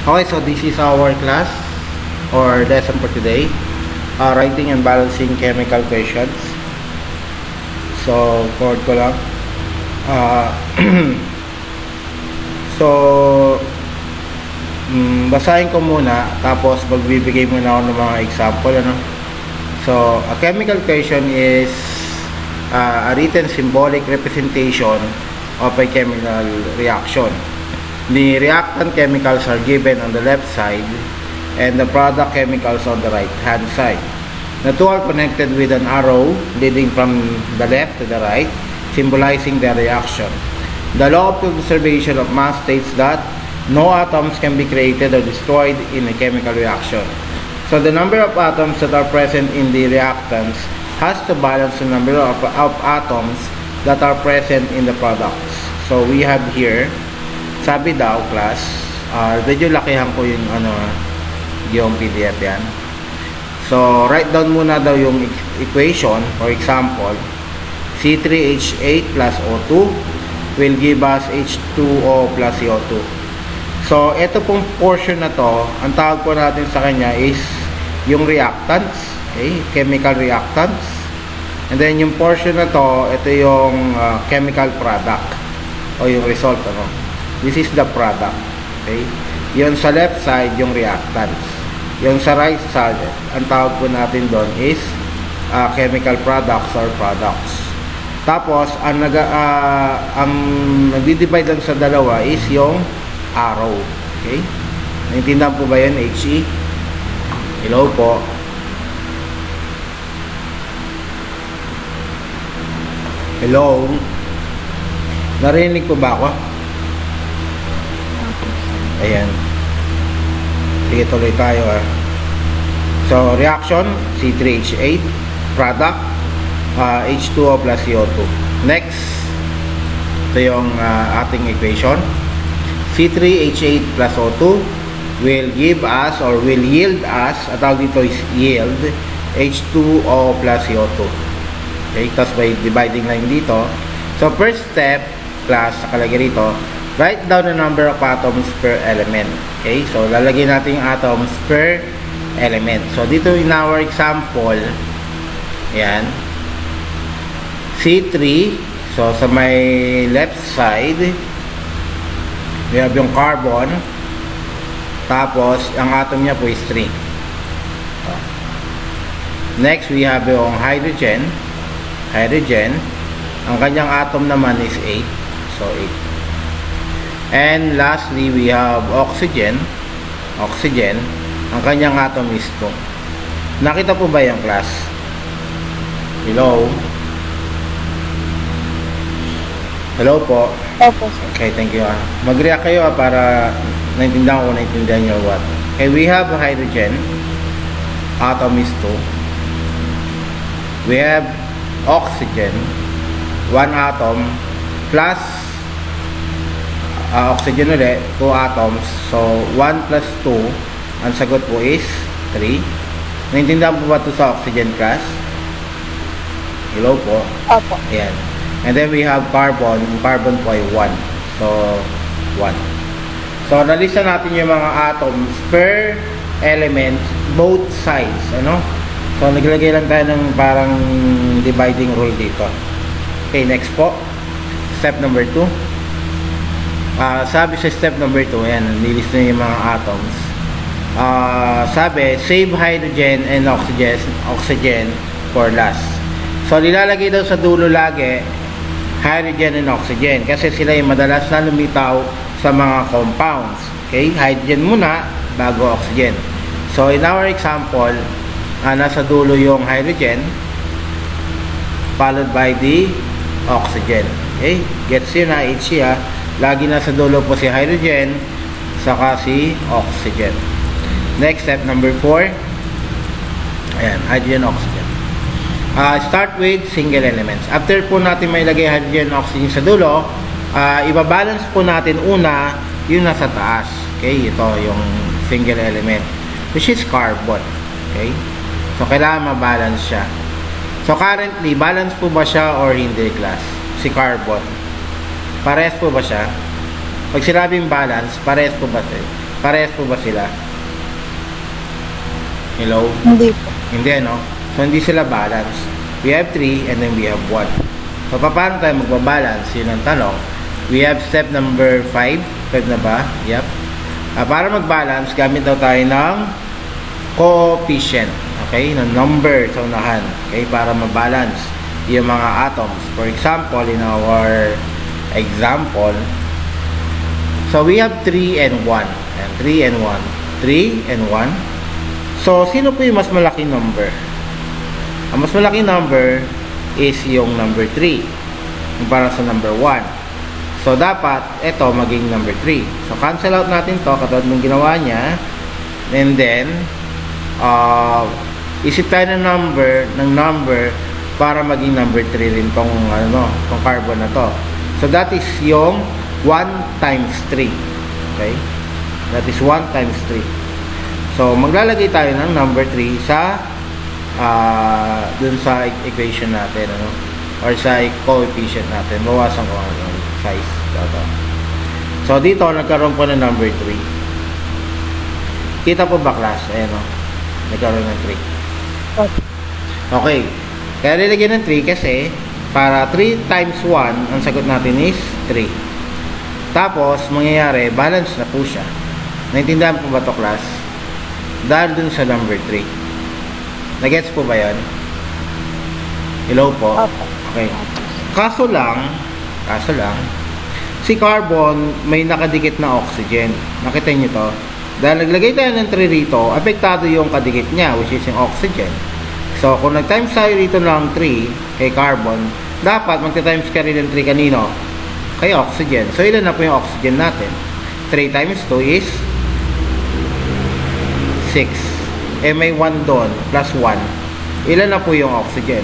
Okay, so this is our class or lesson for today. Writing and balancing chemical equations. So, forward ko lang. So, basahin ko muna, tapos magbibigay muna ako ng mga example, ano? So, a chemical equation is a written symbolic representation of a chemical reaction. The reactant chemicals are given on the left side and the product chemicals on the right hand side. The two are connected with an arrow leading from the left to the right, symbolizing the reaction. The law of conservation of mass states that no atoms can be created or destroyed in a chemical reaction. So the number of atoms that are present in the reactants has to balance the number of atoms that are present in the products. So we have here, sabi daw class, medyo lakihan ko yung PDF yan. So write down muna daw yung equation. For example, C3H8 plus O2 will give us H2O plus CO2. So ito pong portion na to, ang tawag po natin sa kanya is yung reactants, okay? Chemical reactants. And then yung portion na to, ito yung chemical product o yung result, ano? This is the product, okay? Yung sa left side, yung reactants. Yung sa right side, ang tawag po natin doon is chemical products or products. Tapos, ang nagdi-divide lang sa dalawa is yung arrow, okay? Naintindihan po ba yun, HE? Hello po. Hello? Narinig po ba ako? Ayan. Sige, tuloy tayo. So, reaction, C3H8, product, H2O plus CO2. Next, ito yung ating equation. C3H8 plus O2 will give us or will yield us, at tawag dito is yield, H2O plus CO2. Okay, tapos by dividing line dito. So, first step, class, nakalagay rito, write down the number of atoms per element. Okay, so lalagyan natin yung atoms per element. So, dito in our example, yan, C3, so sa may left side, we have yung carbon, tapos ang atom niya po is 3. Next, we have yung hydrogen, ang kanyang atom naman is 8, so 8. And lastly, we have oxygen, ang kanyang atom is 2. Nakita po ba yung class? Hello? Hello po. Opo, sir. Okay, thank you. Mag-react kayo para naintindihan ko, naintindihan nyo what. Okay, we have hydrogen. Atom is 2. We have oxygen. 1 atom plus oxygen ulit, 2 atoms. So, 1 plus 2, ang sagot po is 3. Naintindihan po ba ito sa oxygen class? Hello po. Opo. Ayan. And then we have carbon. Yung carbon po ay 1. So, 1. So, nalista natin yung mga atoms per element, both sides. Ano? So, naglagay lang tayo ng parang dividing rule dito. Okay, next po. Step number 2. Sabi sa step number 2, ayan, nilista na yung mga atoms. Sabi, save hydrogen and oxygen for last. So, nilalagay daw sa dulo lagi hydrogen and oxygen kasi sila yung madalas na lumitaw sa mga compounds. Okay? Hydrogen muna bago oxygen. So, in our example, nasa dulo yung hydrogen followed by the oxygen. Okay? Gets yun na, HC ha. Lagi nasa dulo po si hydrogen saka si oxygen. Next, step number 4. Ayan, hydrogen, oxygen. Start with single elements. After po natin may lagay hydrogen and oxygen sa dulo, ibabalance po natin una yung nasa taas. Okay, ito yung single element, which is carbon. Okay, so kailangan mabalance siya. So currently, balance po ba siya or hindi class? Si carbon. Parehas po ba siya? Pag sinabing balance, parehas po ba siya? Parehas po ba sila? Hello? Hindi po. Hindi, no? So, hindi sila balance. We have 3 and then we have 1. So, paano tayo magbabalance? Yun ang tanong. We have step number 5. 5 na ba? Yep. Para mag-balance, gamit daw tayo ng coefficient. Okay? Ng number sa unahan. Okay? Para mag-balance yung mga atoms. For example, in our example, so we have 3 and 1. And 3 and 1. 3 and 1. So, sino po yung mas malaking number? Ang mas malaking number is yung number 3. Para sa number 1. So, dapat, ito maging number 3. So, cancel out natin to katulad ng ginawa niya. And then, isip tayo ng number para maging number 3 rin tong, tong carbon na to. So, that is yung 1 times 3. Okay? That is 1 times 3. So, maglalagay tayo ng number 3 sa dun sa equation natin, or sa coefficient natin. Bawasan ko ang size. So, dito, nagkaroon po ng number 3. Kita po ba, class? Ayan, nagkaroon ng 3. Okay. Kaya nilagyan ng 3 kasi para 3 times 1, ang sagot natin is 3. Tapos, mangyayari, balance na po siya. Naintindihan po ba to, class? Dahil dun sa number 3. Nagets po ba yan? Hello po? Okay. Kaso lang, si carbon may nakadikit na oxygen. Nakita nyo to? Dahil naglagay tayo ng 3 rito, apektado yung kadikit niya, which is yung oxygen. So, kung nag-times tayo rito ng 3 kay carbon, dapat magta-times ka rin ng 3 kanino? Kay oxygen. So, ilan na po yung oxygen natin? 3 times 2 is 6. Eh, may 1 doon, plus 1. Ilan na po yung oxygen?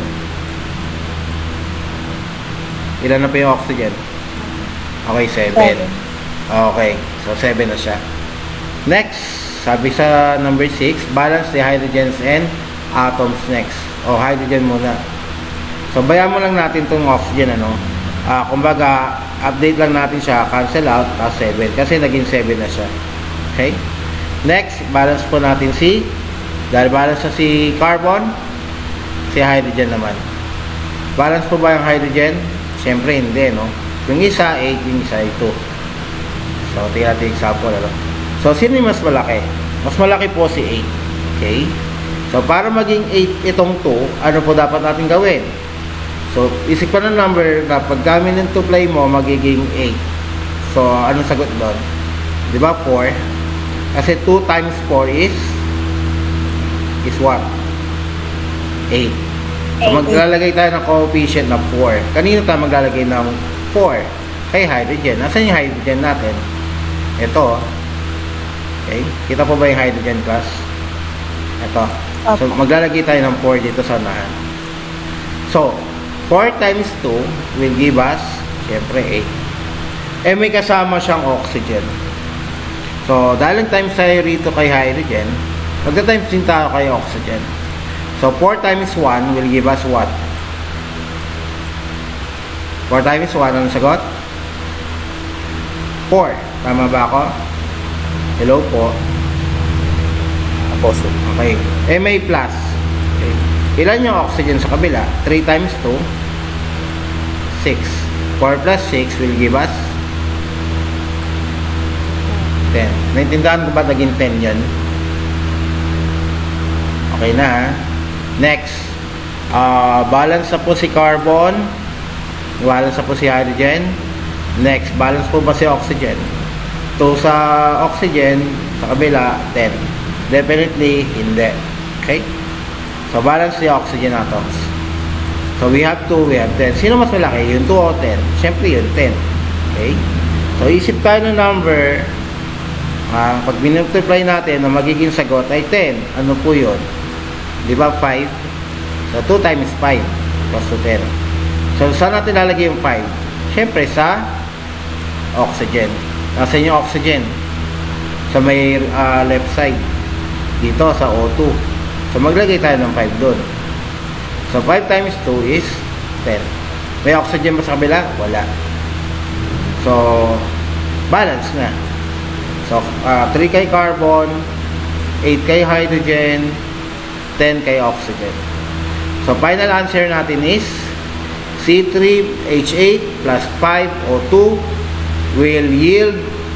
Ilan na po yung oxygen? Okay, 7. Okay, so 7 na siya. Next, sabi sa number 6, balance the hydrogens and atoms next. O, hydrogen muna. So, bayan mo lang natin itong oxygen, kumbaga, update lang natin siya, cancel out, 7. Kasi naging 7 na siya. Okay? Next, balance po natin dahil balance na si carbon, si hydrogen naman. Balance po ba yung hydrogen? Siyempre, hindi, Yung isa, 8, yung isa, 2. So, tingnan natin example, So, sino yung mas malaki? Mas malaki po si 8. Okay? So, para maging 8 itong 2, ano po dapat natin gawin? So, isip pa ng number na pag kami ng 2 play mo, magiging 8. So, anong sagot doon? Diba 4? Kasi 2 times 4 is what? 8. So, maglalagay tayo ng coefficient na 4. Kanino tayo maglalagay ng 4? Kay hydrogen. Nasaan yung hydrogen natin? Ito. Okay? Kita po ba yung hydrogen, class? Ito. So, maglalagay tayo ng 4 dito sa unahan. So, 4 times 2 will give us, syempre, 8. Eh, may kasama siyang oxygen. So, dahil times tayo rito kay hydrogen, magta-times din tayo kay oxygen. So, 4 times 1 will give us what? 4 times 1, ang sagot? 4. Tama ba ako? Hello po? Apostle. Okay. Eh, may plus. Okay. Ilan yung oxygen sa kabila? 3 times 2, 6. 4 plus 6 will give us 10. Naintindahan ko ba naging 10 yan? Okay na, ha? Next. Balance na po si carbon. Balance na po si hydrogen. Next. Balance po ba si oxygen? So, sa oxygen, sa kabila, 10. Definitely, hindi. Okay? So, balance si oxygen atoms. So, we have 2, we have 10. Sino mas malaki? Yung 2 o 10? Siyempre, yung 10. Okay? So, isip tayo ng number. Pag binultiply natin, ang magiging sagot ay 10. Ano po yun? Di ba 5? So, 2 times 5 plus to 10. So, saan natin lalagay yung 5? Siyempre, sa oxygen. Nasaan yung oxygen? Sa may left side. Dito, sa O2. So, maglagay tayo ng 5 doon. So, 5 times 2 is 10. May oxygen ba sa kabila? Wala. So, balance na. So, So, 3 kay carbon, 8 kay hydrogen, 10 kay oxygen. So, final answer natin is C3H8 plus 5O2 will yield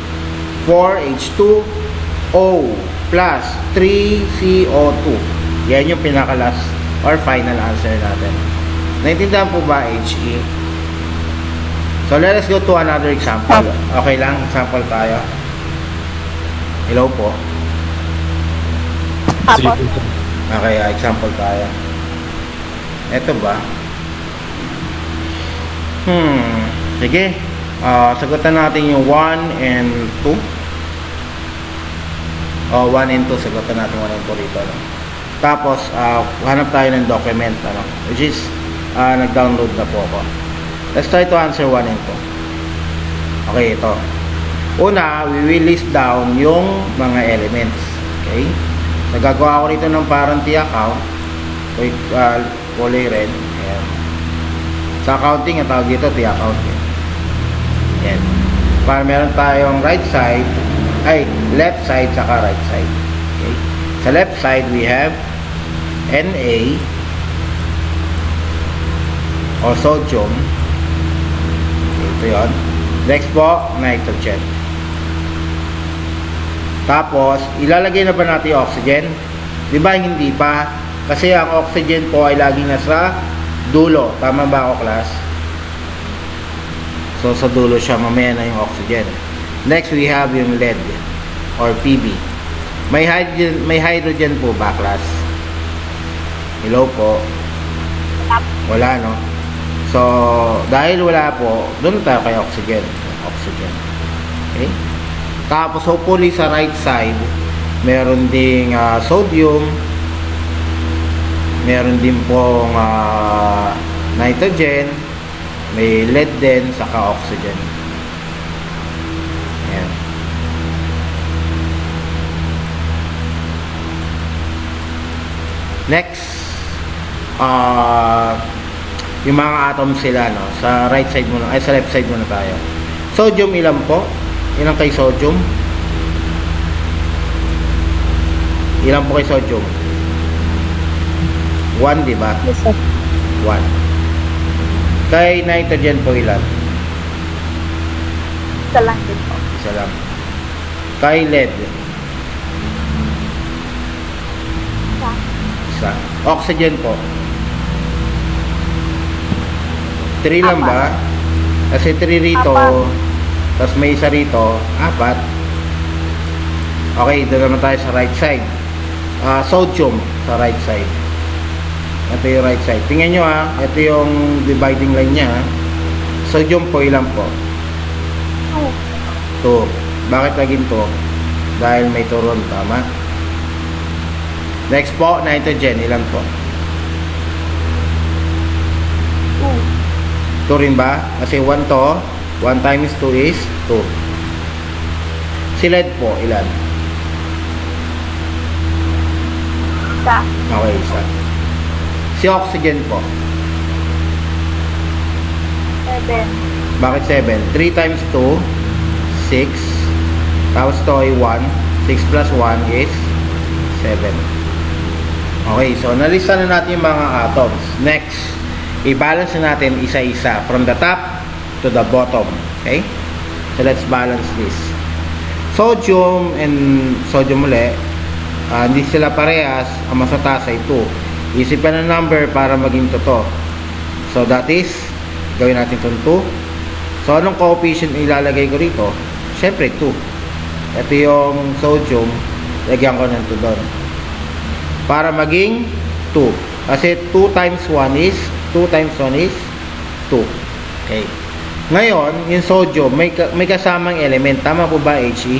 4H2O plus 3CO2. Yan yung pinaka-last or final answer natin. Naintindihan po ba, HE? So, let us go to another example. Okay lang? Example tayo. Hello po. Okay, example tayo. Ito ba? Sige. Sagutan natin yung 1 and 2. 1 and 2. Sagutan natin 1 and 2 rito. No? Tapos, hanap tayo ng document. Ano? Which is, nag-download na po ako. Let's try to answer 1 and 2. Okay, ito. Una, we will list down yung mga elements. Okay? Nagagawa ko rito ng parang T-account. Kulay red. Ayan. Sa accounting, ang tawag dito T-account. Ayan. Para meron tayong right side, left side, saka right side. Okay? Sa left side, we have Na o sodium. Ito yun. Next po, nitrogen. Tapos, ilalagay na ba natin yung oxygen? Di ba hindi pa? Kasi ang oxygen po ay laging nasa dulo. Tama ba ako, class? So, sa dulo siya. Mamaya na yung oxygen. Next, we have yung lead or Pb. May hydrogen po ba, class? Hello po. Wala, no? So, dahil wala po, doon tayo kay oxygen. Oxygen. Okay? Tapos, hopefully, sa right side, meron ding sodium, meron din pong nitrogen, may lead din, saka oxygen. Ayan. Next, yung mga atoms sila, no? Sa right side muna, sa left side muna tayo. Sodium, ilan po? Ilan kay sodium? Ilan po kay sodium? 1, di ba? Yes, sir. 1. Kay nitrogen po ilan? Isa lang din po. Isa lang. Kay lead? Isa. Isa. Oxygen po? 3 lang ba? Kasi 3 rito, tapos may isa rito, 4. Okay, doon naman tayo sa right side. Sodium sa right side. Ito yung right side. Tingnan nyo ito yung dividing line nya. Sodium po ilan po? 2. Bakit naging 2? Dahil may turon, tama? Next po, nitrogen, ilan po? 2 rin ba? Kasi 1 to, 1 times 2 is 2. Si lead po, ilan? Isa. Okay, isa. Si oxygen po? 7. Bakit 7? 3 times 2, 6. Tapos to ay 1. 6 plus 1 is 7. Okay, so nalista na natin yung mga atoms. Next, i-balance na natin isa-isa from the top to the bottom. Okay? So let's balance this. Sodium and sodium ulit, hindi sila parehas. Ang mas mataas ay 2. Isipan ng number para maging totoo. So that is, gawin natin itong 2. So anong coefficient ilalagay ko rito? Siyempre 2. Ito yung sodium, lagyan ko ng 2 doon. Para maging 2. Kasi 2 times 1 is 2 times 1 is 2. Okay. Ngayon, yung sodium, may kasamang element. Tama po ba, HE?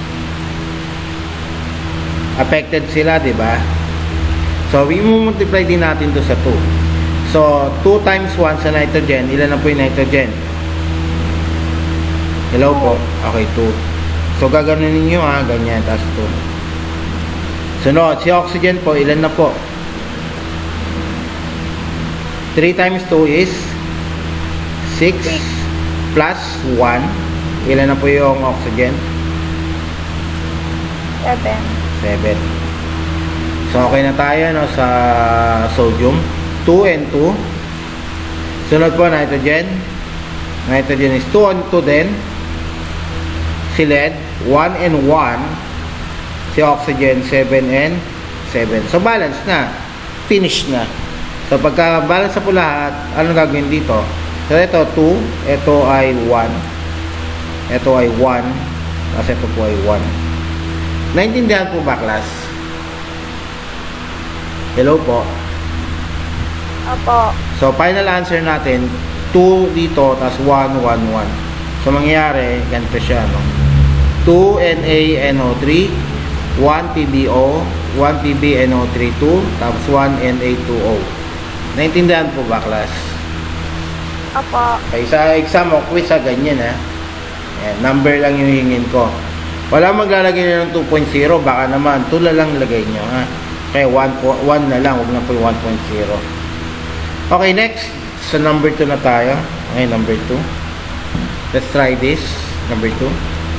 Affected sila, di ba? So, i-multiply din natin to sa 2. So, 2 times 1 sa nitrogen. Ilan na po yung nitrogen? Hello po? Okay, 2. So, gaganunin nyo ganyan, tas 2. Sunod, si oxygen po, ilan na po? 3 times 2 is 6 plus 1. Ilan na po yung oxygen? 7. 7. So, okay na tayo no, sa sodium. 2 and 2. Sunod po, nitrogen. Nitrogen is 2 and 2 din. Si lead, 1 and 1. Si oxygen, 7 and 7. So, balance na. Finish na. So, pagka balance na po lahat, ano gagawin dito? So, ito 2. Ito ay 1. Ito ay 1. Kasi ito po ay 1. Naintindihan po ba, class? Hello po. Opo. So, final answer natin, 2 dito, tas 1, 1, 1. So, mangyayari, ganito siya, no? 2 NaNO3, 1 PbO, 1 PbNO3, 2, tapos 1 Na2O. Naintindihan po ba, class? Opo. Okay, sa exam o quiz, ganyan, ha? Ayan, number lang yung hingin ko. Wala maglalagay na ng 2.0, baka naman, 2 lang lagay nyo, ha? Kaya 1 na lang, huwag na po yung 1.0. Okay, next. So, number 2 na tayo. Okay, number 2. Let's try this. Number 2.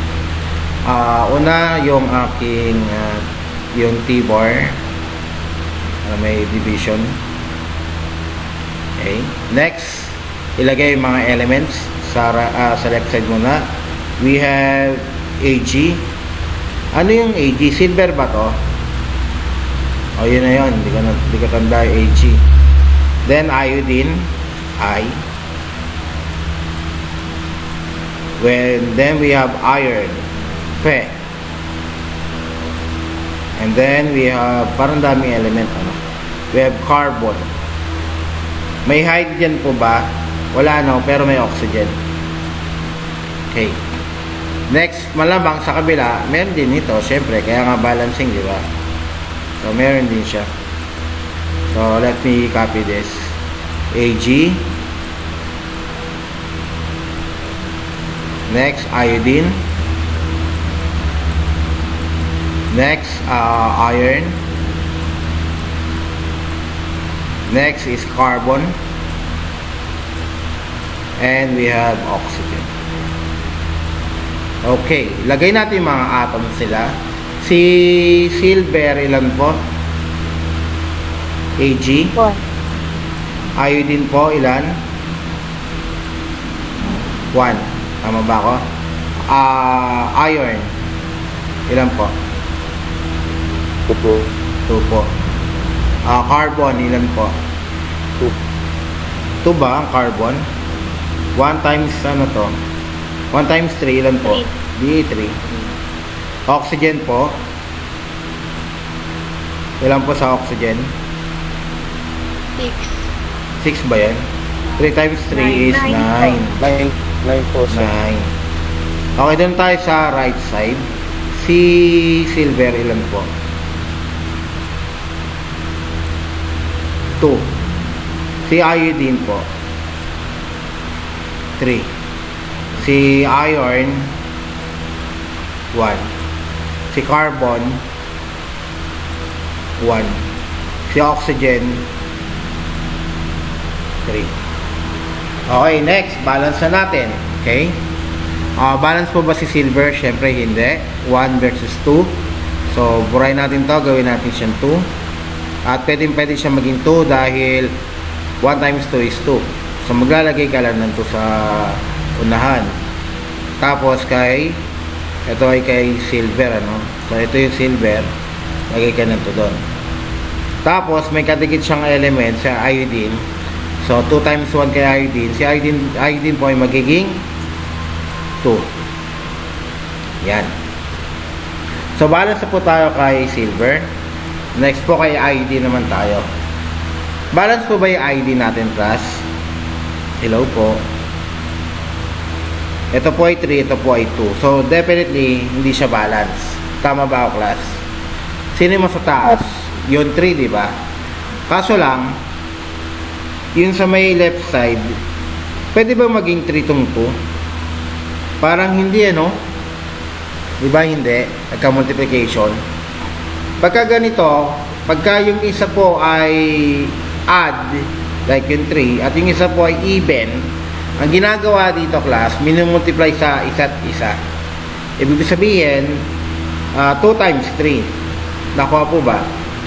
Una, yung aking yung T-bar. May division. Okay. Next, ilagay yung mga elements sa left side muna. We have Ag. Ano yung Ag? Silver ba to? O, yun na yun. Hindi ka tanda yung Ag. Then, iodine. I. Then we have iron. Fe. And then we have, parang daming element, ano? We have carbon. May hydrogen po ba? Wala, no? Pero may oxygen. Okay. Next, malamang sa kabila, meron din ito, syempre, kaya nga balancing, di ba? So, meron din siya. So, let me copy this. Ag. Next, iodine. Next, iron. Next is carbon. And we have oxygen. Okay, lagay natin yung mga atoms sila. Si silver, ilan po? Ag. 1. Iodine po, ilan? 1. Tama ba ako? Iron. Ilan po? 2 po. 2 po. Carbon, ilan po? 2. 2 ba ang carbon? 1 times ano to? 1 times 3, ilan po? 3. 3. Oxygen po. Ilan po sa oxygen? 6. 6 ba yan? 3 times 3 is 9. 9 po, sir. 9. Okay, doon tayo sa right side. Si silver, ilan po? 2. Si iodine po? 3. Si iron? 1. Si carbon? 1. Si oxygen? 3. Okay, next. Balance na natin. Okay? Balance po ba si silver? Siyempre, hindi. 1 versus 2. So, burahin natin to. Gawin natin siyang 2. At pwede siya maging 2 dahil 1 times 2 is 2. So, maglalagay ka lang ng 2 sa unahan. Tapos, ito ay kay silver, ano? So, ito yung silver. Lagay ka ng 2 doon. Tapos, may kadikit siyang element sa iodine. So, 2 times 1 kay iodine. Si iodine po ay magiging 2. Yan. So, balance na po tayo kay silver. Next po kay iodine naman tayo. Balance po ba yung iodine natin, class? Hello po. Ito po ay 3, ito po ay 2. So, definitely, hindi siya balance. Tama ba ako, class? Sino yung sa taas? Yun 3, di ba? Kaso lang, yun sa may left side, pwede ba maging 3 tong 2? Parang hindi, ano? Di ba hindi? Nagka-multiplication. Pagka ganito, pagka yung isa po ay add, like yung 3, at yung isa po ay even, ang ginagawa dito, class, minimultiply sa isa't isa. Ibig sabihin, 2 times 3. Nakuha po ba?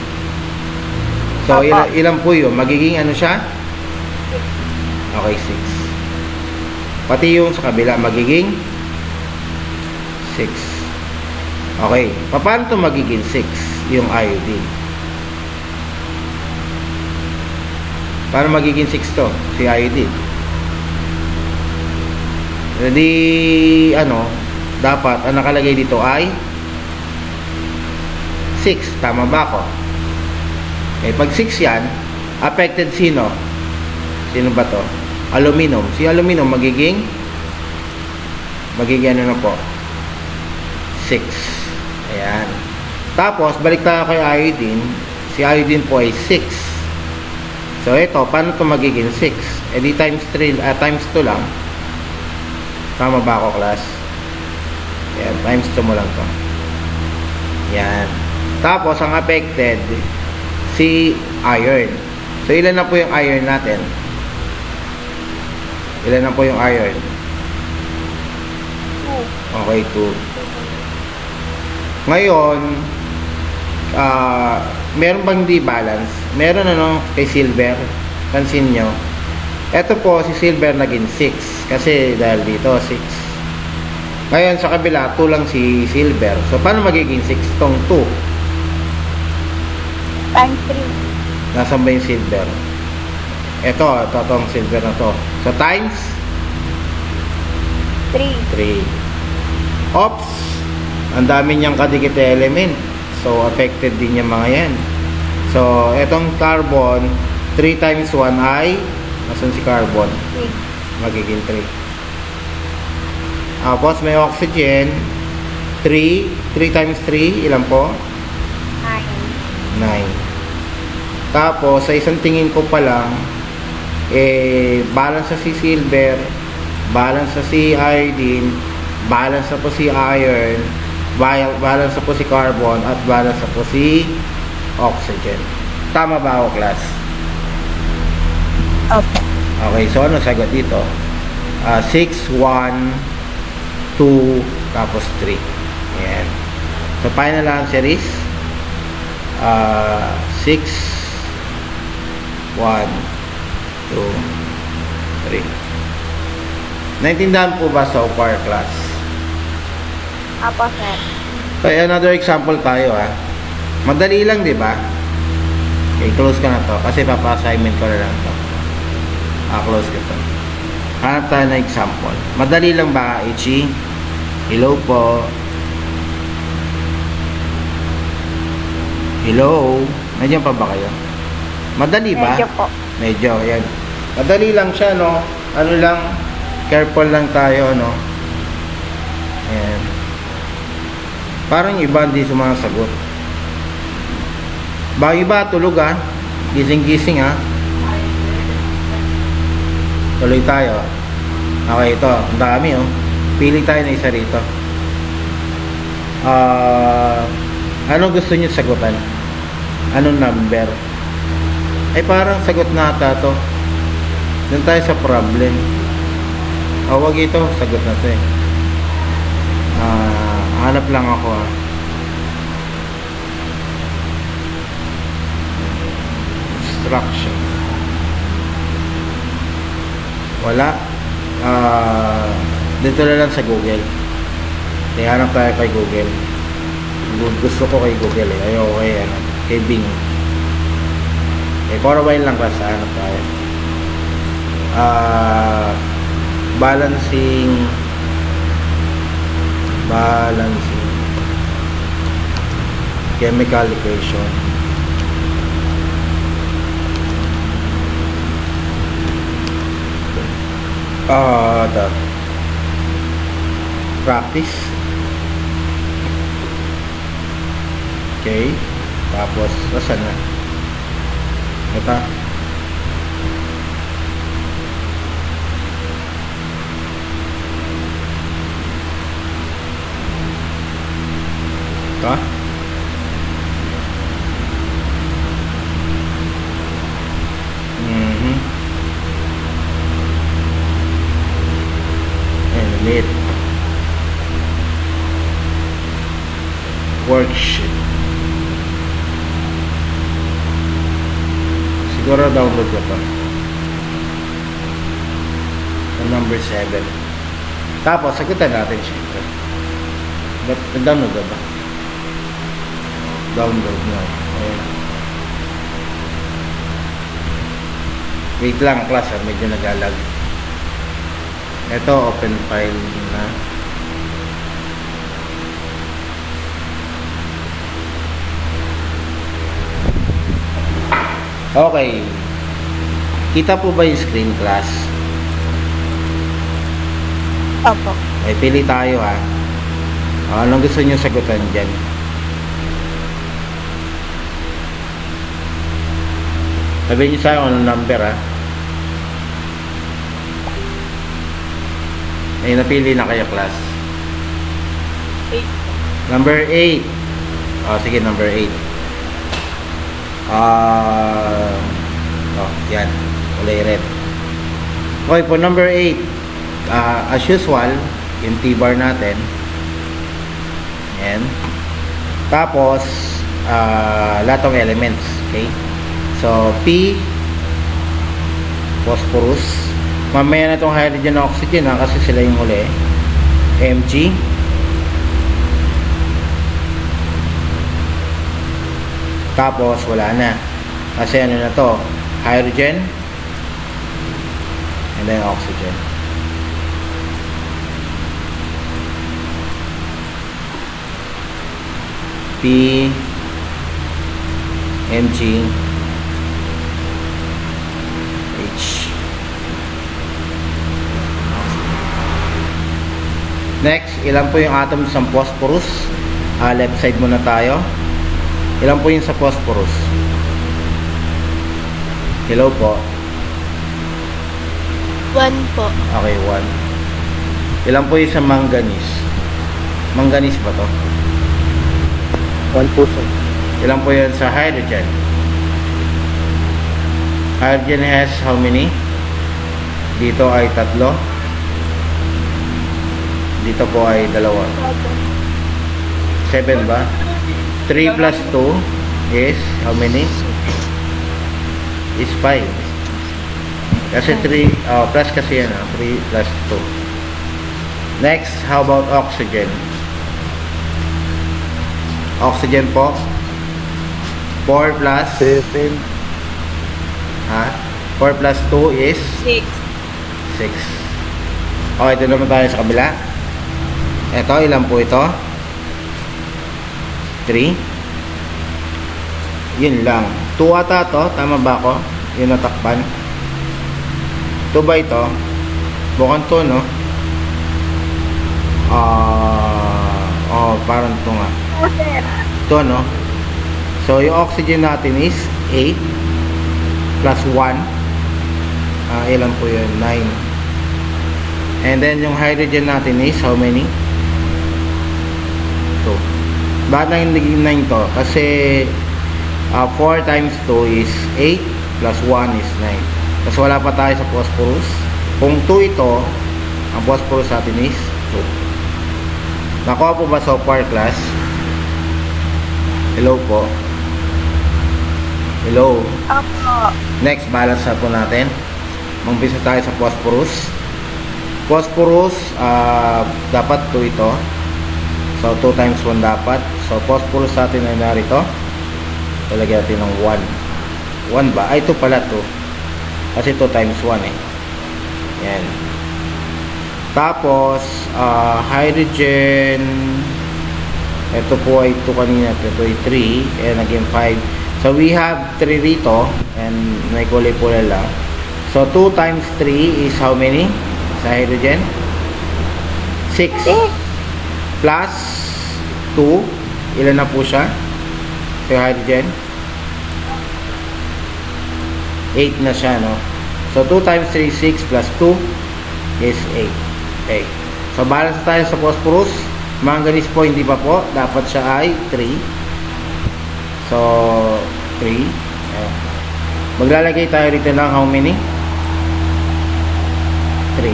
So, Opo. ilan po yun? Magiging ano siya? Okay, 6. Pati yung sa kabila, magiging 6. Okay. Paano ito magiging 6? Yung iodine. Paano magiging 6 to? Si iodine. Jadi, dapat, ang nakalagay dito ay 6. Tama ba ako? Okay, pag 6 yan, affected sino? Sino ba to? Aluminum. Si aluminum magiging ano na po? 6. Ayan. Tapos, balik tayo kay iodine. Si iodine po ay 6. So, ito, paano ito magiging 6? E di times 3, times 2 lang. Tama ba ako, class? Ayan, times 2 mo lang to. Ayan. Tapos, ang affected, si iron. So, ilan na po yung iron natin? Ilan na po yung iron? 2. Okay, 2. Ngayon, meron bang di balance? Meron kay silver. Pansin nyo. Ito po, si silver naging 6. Kasi dahil dito, 6. Ngayon, sa kabila, 2 lang si silver. So, paano magiging 6 tong 2? Times 3. Nasaan ba yung silver? Ito tong silver na to. So, times 3. 3. Oops! Ang dami niyang kadikit element. So, affected din yung mga yan. So, itong carbon, 3 times 1 ay, nasan si carbon? 3. Magiging 3. Tapos, may oxygen, 3. 3 times 3, ilan po? 9. 9. Tapos, sa isang tingin ko pa lang, balance sa si silver, balance sa si iodine, balance sa po si iron, balance sa po si carbon, at balance sa po si oxygen. Tama ba ako, class? Opo. Okay, so ano sagot dito? 6, 1, 2, tapos 3. Ayan. So, final answer is 6, 1, 2, 3. Naintindihan po ba so far, class? Apo, sir. Okay, another example tayo, ha. Madali lang, di ba? Okay, close ka na to. Kasi papa-assignment ko na lang to. Close ka to. Hanap tayo na example. Madali lang ba, Ichi? Hello po. Hello? Nandiyan pa ba kayo? Madali ba? Medyo po. Medyo, yan. Madali lang siya, no? Ano lang, careful lang tayo, no? Ayan. Parang iba hindi sumasagot. Ba iba, tulog, ha? Gising-gising, ha? Tuloy tayo. Okay, ito. Ang dami, oh. Pili tayo na isa rito. Ano gusto niyo sagutan? Anong number? Ay, parang sagot na ata to. Doon tayo sa problem. Wag ito. Sagot na to, eh. Hanap lang ako, ha. Instruction. Wala. Dito na lang sa Google. Hanap tayo kay Google. Gusto ko kay Google, eh. Ayoko kay Bing. For a while lang kasi hanap tayo. Balancing chemical equation. The practice. Okay. Tapos, saan na? Ito. Ito. And lit. worksheet. Siguro download ko to. Sa number 7. Tapos, sagutan natin syempre. Ba't download ba? Download na. Ayan. Wait lang, class, medyo nagalag. Ito, open file na. Okay. Kita po ba yung screen, class? Opo. Ay, pili tayo, ha. Anong gusto nyo sagutan dyan? Sabihin nyo sa akin anong number, ha. Ay, napili na kayo, class. 8. Number 8. Sige, number 8. Yan. Kulay red. Okay, po number 8. As usual, yung T-bar natin. Yan. Tapos, lahat ng elements. Okay? So, P, phosphorus. Mamaya na itong hydrogen na oxygen, kasi sila yung huli. Mg. Tapos, wala na. Kasi ano na to? Hydrogen. And then oxygen. P, Mg, H. Next, ilan po yung atoms ng phosphorus? Left side muna tayo. Ilan po yung sa phosphorus? Hello po. 1 po. Okay, 1. Ilan po yung sa manganese? Manganese ba to? 1 po, sir. Ilan po yan sa hydrogen? Hydrogen has how many? Dito ay 3. Dito po ay 2. 7 ba? 3 plus 2 is how many? Is 5. Kasi 3 plus kasi yan, 3 plus 2. Next, how about oxygen? Oxygen po 4 plus 7. 4 plus 2 is 6. 6. Okay, ito naman tayo sa kabila. Ito, ilan po ito? 3. Yun lang. 2 ata to, tama ba ako? Yung natakpan. 2 ba ito? Bukan to, no? Parang ito nga. Ito, no? So, yung oxygen natin is 8 plus 1. Ilan po yun? 9. And then, yung hydrogen natin is how many? 2. Bakit na naging 9 to? Kasi 4 times 2 is 8 plus 1 is 9. Kasi wala pa tayo sa phosphorus. Kung 2 ito, ang phosphorus natin is 2. Nakuha po ba so far, class? Hello po. Hello. Opo. Next, balance na po natin. Mag-umpisa tayo sa phosphorus. Phosphorus, dapat 2 ito. So, 2 times 1 dapat. So, phosphorus natin ay narito. Talagyan natin ng 1. 1 ba? Ay, 2 pala 2. Kasi 2 times 1 eh. Yan. Tapos, hydrogen. Ito po ay 2 kanina. Ito ay 3. And again, 5. So, we have 3 rito. And may kulay pula lang. So, 2 times 3 is how many? Sa hydrogen? 6. Plus 2. Ilan na po siya? Sa hydrogen? 8 na siya, no? So, 2 times 3 is 6 plus 2 is 8. Okay. So, balance tayo sa phosphorus. Manganese po, hindi pa po. Dapat siya ay 3. So, 3. Ayan. Maglalagay tayo rito ng how many? 3.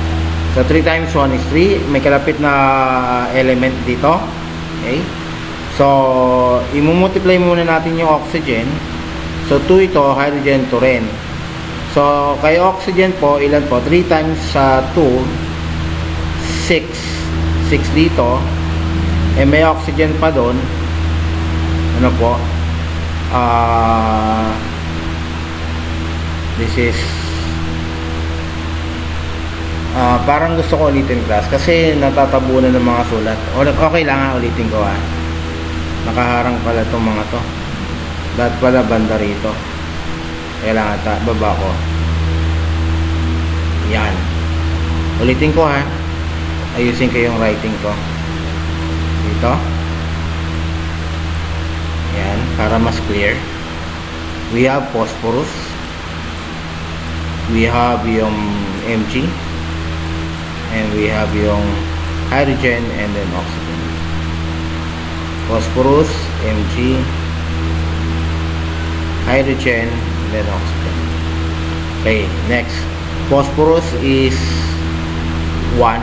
So, 3 times 1 is 3. May kalapit na element dito. Okay. So, i-multiply muna natin yung oxygen. So, 2 ito, hydrogen 2 rin. So, kay oxygen po, ilan po? 3 times sa 2, 6. 6 dito. Eh, may oxygen pa doon. Ano po? This is parang gusto ko ulitin class kasi natatabunan ng mga sulat. Okay lang ha, ulitin ko ha. Nakaharang pala itong mga to. Dapat pala banda rito. Kailangan baba ko. Yan. Ulitin ko ha. Ayusin ko yung writing ko. Dito. Yan, para mas clear. We have phosphorus. We have yung Mg. And we have yung hydrogen and then oxygen. Phosphorus, Mg, hydrogen, and then oxygen. Okay, next. Phosphorus is 1.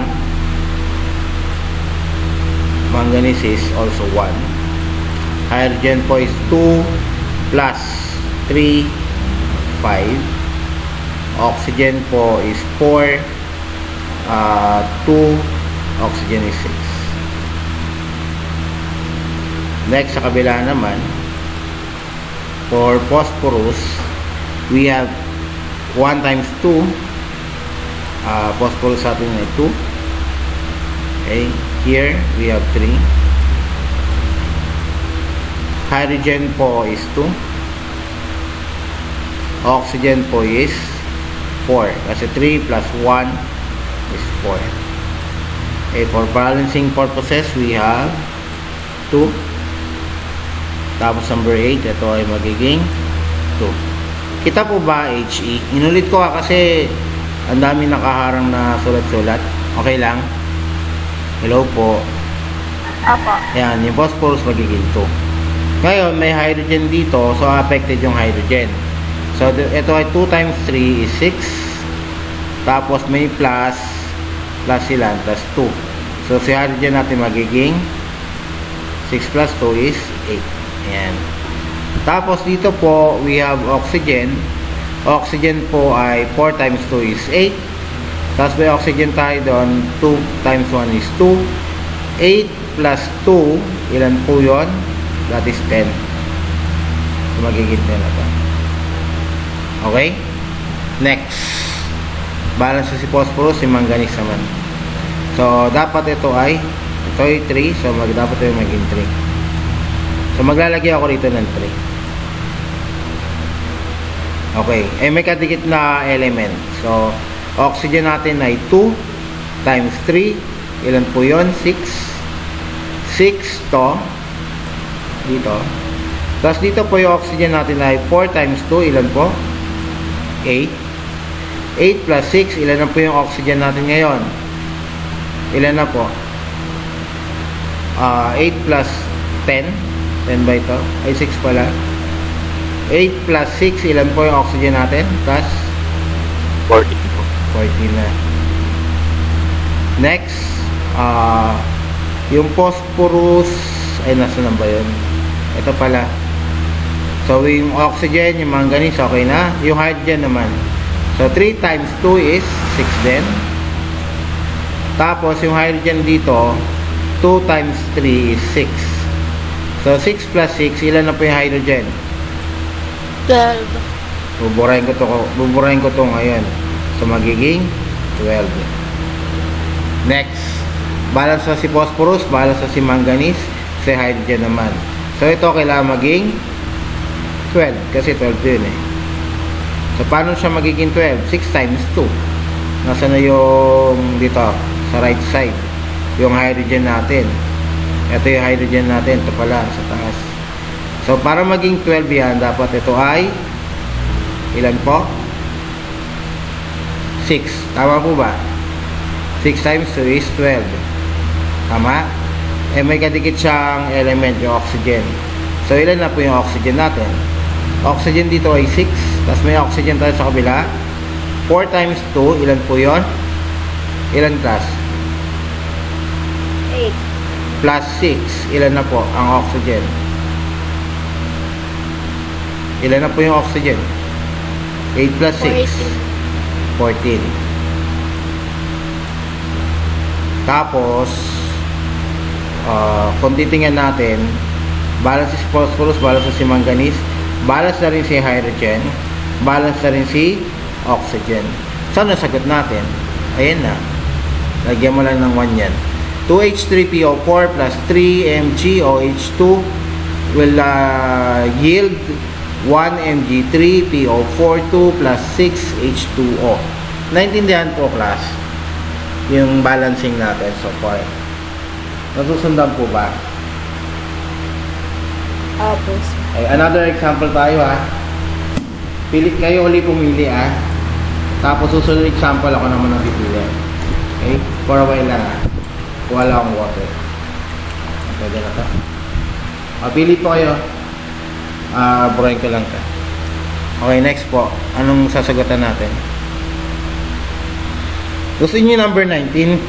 Manganese is also 1. Hydrogen po is 2 plus 3, 5. Oxygen po is 4. 2, oxygen is 6. Next, sa kabila naman, for phosphorus, we have 1 times 2. Phosphorus sa atin ay 2. Okay, here we have 3. Hydrogen po is 2. Oxygen po is 4. Kasi 3 plus 1 is 4. Okay, for balancing purposes, we have 2. Tapos number 8, ito ay magiging 2. Kita po ba HE? Inulit ko kasi ang dami nakaharang na sulat-sulat. Okay lang? Hello po. Opo. Ayan, yung phosphorus magiging 2. Ngayon, may hydrogen dito, so affected yung hydrogen. So, ito ay 2 times 3 is 6. Tapos may plus sila, plus 2. So, si hydrogen natin magiging 6 plus 2 is 8. Ayan. Tapos, dito po, we have oxygen. Oxygen po ay 4 times 2 is 8. Tapos, may oxygen tayo doon. 2 times 1 is 2. 8 plus 2, ilan po yun? That is 10. So, magiging 10 na ito. Okay? Next. Balance si phosphorus, si manganese naman. So, dapat ito ay 3. So, dapat ito maging 3. So, maglalagay ako rito ng 3. Okay. Eh, may kadikit na element. So, oxygen natin ay 2 times 3. Ilan po yun? 6. 6 to. Dito. Tapos, dito po yung oxygen natin ay 4 times 2. Ilan po? 8. 8 plus 6, ilan na po yung oxygen natin ngayon? Ilan na po? 8 plus 10. 10 ba ito? Ay, 6 pala. 8 plus 6, ilan po yung oxygen natin? Plus? 14 po. 14 na. Next, yung phosphorus, ay, nasa na ba yun? Ito pala. So, yung oxygen, yung manganese, okay na. Yung hydrogen naman. So, 3 times 2 is 6 din. Tapos, yung hydrogen dito, 2 times 3 is 6. So, 6 plus 6, ilan na po yung hydrogen? 12. Buburahin ko to ngayon. So, magiging 12. Next. Balance na si phosphorus, balance na si manganese, si hydrogen naman. So, ito kailangan maging 12. Kasi 12 yun eh. So, paano siya magiging 12? 6 times 2. Nasa na yung dito, sa right side. Yung hydrogen natin. Ito yung hydrogen natin. Ito pala, sa taas. So, para maging 12 yan, dapat ito ay ilan po? 6. Tama po ba? 6 times 2 is 12. Tama? Eh, may kadikit siyang element, yung oxygen. So, ilan na po yung oxygen natin? Oxygen dito ay 6. Tapos may oxygen tayo sa kabila. 4 times 2, ilan po yun? Ilan plus? 8. plus 6. Ilan na po ang oxygen? Ilan na po yung oxygen? 8 plus 6. 14. Tapos, kung titingnan natin, balance si phosphorus, balance si manganese, balance na rin si hydrogen, balance na rin si oxygen. Saan nasagot natin? Ayan na. Lagyan mo lang ng 1 yan. 2H3PO4 plus 3MgOH2 will yield 1Mg3PO42 plus 6H2O. Naintindihan po, class, yung balancing natin so far. Nasusundan po ba? Tapos. Okay, another example tayo ha. Kayo uli pumili ha. Tapos susunod example ako naman ang pipili. Okay? For a while lang ha. Kuha lang akong water. Pwede na ito. Pili po kayo. Burahin ko lang ito. Okay, next po. Anong sasagutan natin? Gusto niyo number 19?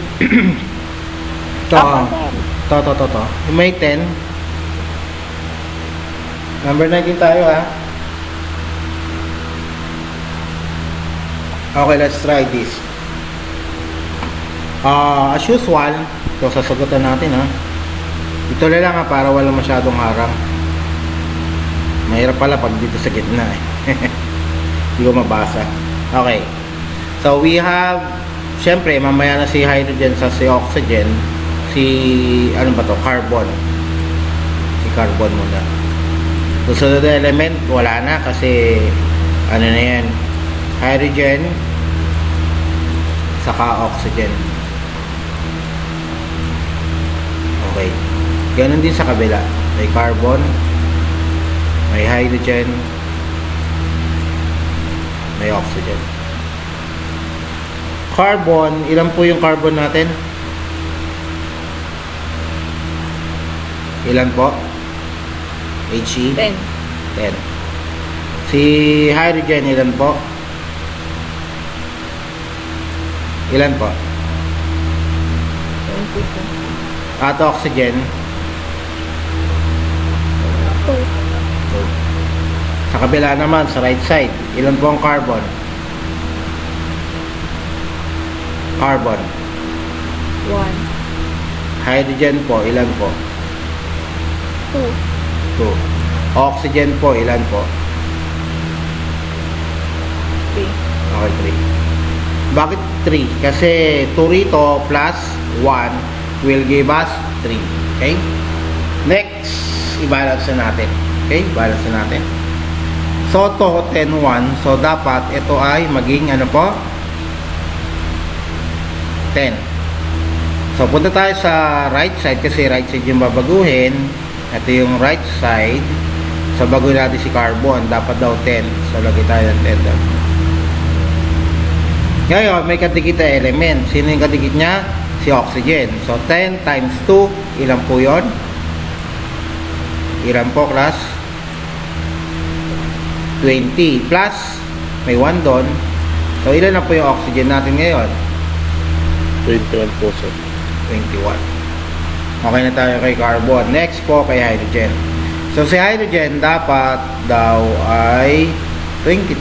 To. Yung may 10. Number 19 tayo ha. Okay, let's try this. As usual, ito sasagutan natin ha. Ito na lang ha, para wala masyadong harang. Mahirap pala pag dito sa gitna eh. Hindi ko mabasa. Okay. So we have, syempre mamaya na si hydrogen sa si oxygen. Si, ano ba to? Carbon. Si carbon muna. Susunod na element, wala na kasi ano na yan, hydrogen saka oxygen. Okay. Ganun din sa kabila. May carbon, may hydrogen, may oxygen. Carbon, ilan po yung carbon natin? Ilan po? He? 10. 10. Si hydrogen, ilan po? Ilan po? 22. At oxygen? 2. Sa kabila naman, sa right side, ilan po ang carbon? Carbon. 1. Hydrogen po, ilan po? 2. 2. Oxygen po, ilan po? 3. Okay, 3. Bakit 3? Kasi 2 rito plus 1 will give us 3. Okay? Next, i-balance na natin. Okay? Balance na natin. So, to 10, 1. So, dapat ito ay maging ano po? 10. So, punta tayo sa right side kasi right side yung babaguhin. Ito yung right side. So, bago natin si carbon. Dapat daw 10. So, lagay tayo ng 10 daw. Ngayon, may kadikit na element. Sino yung kadikit niya? Si oxygen. So, 10 times 2. Ilan po yun? Ilan po, class? 20. Plus, may 1 doon. So, ilan na po yung oxygen natin ngayon? 21 po, sir. 21. Okay na tayo kay carbon. Next po kay hydrogen. So si hydrogen dapat daw ay 22.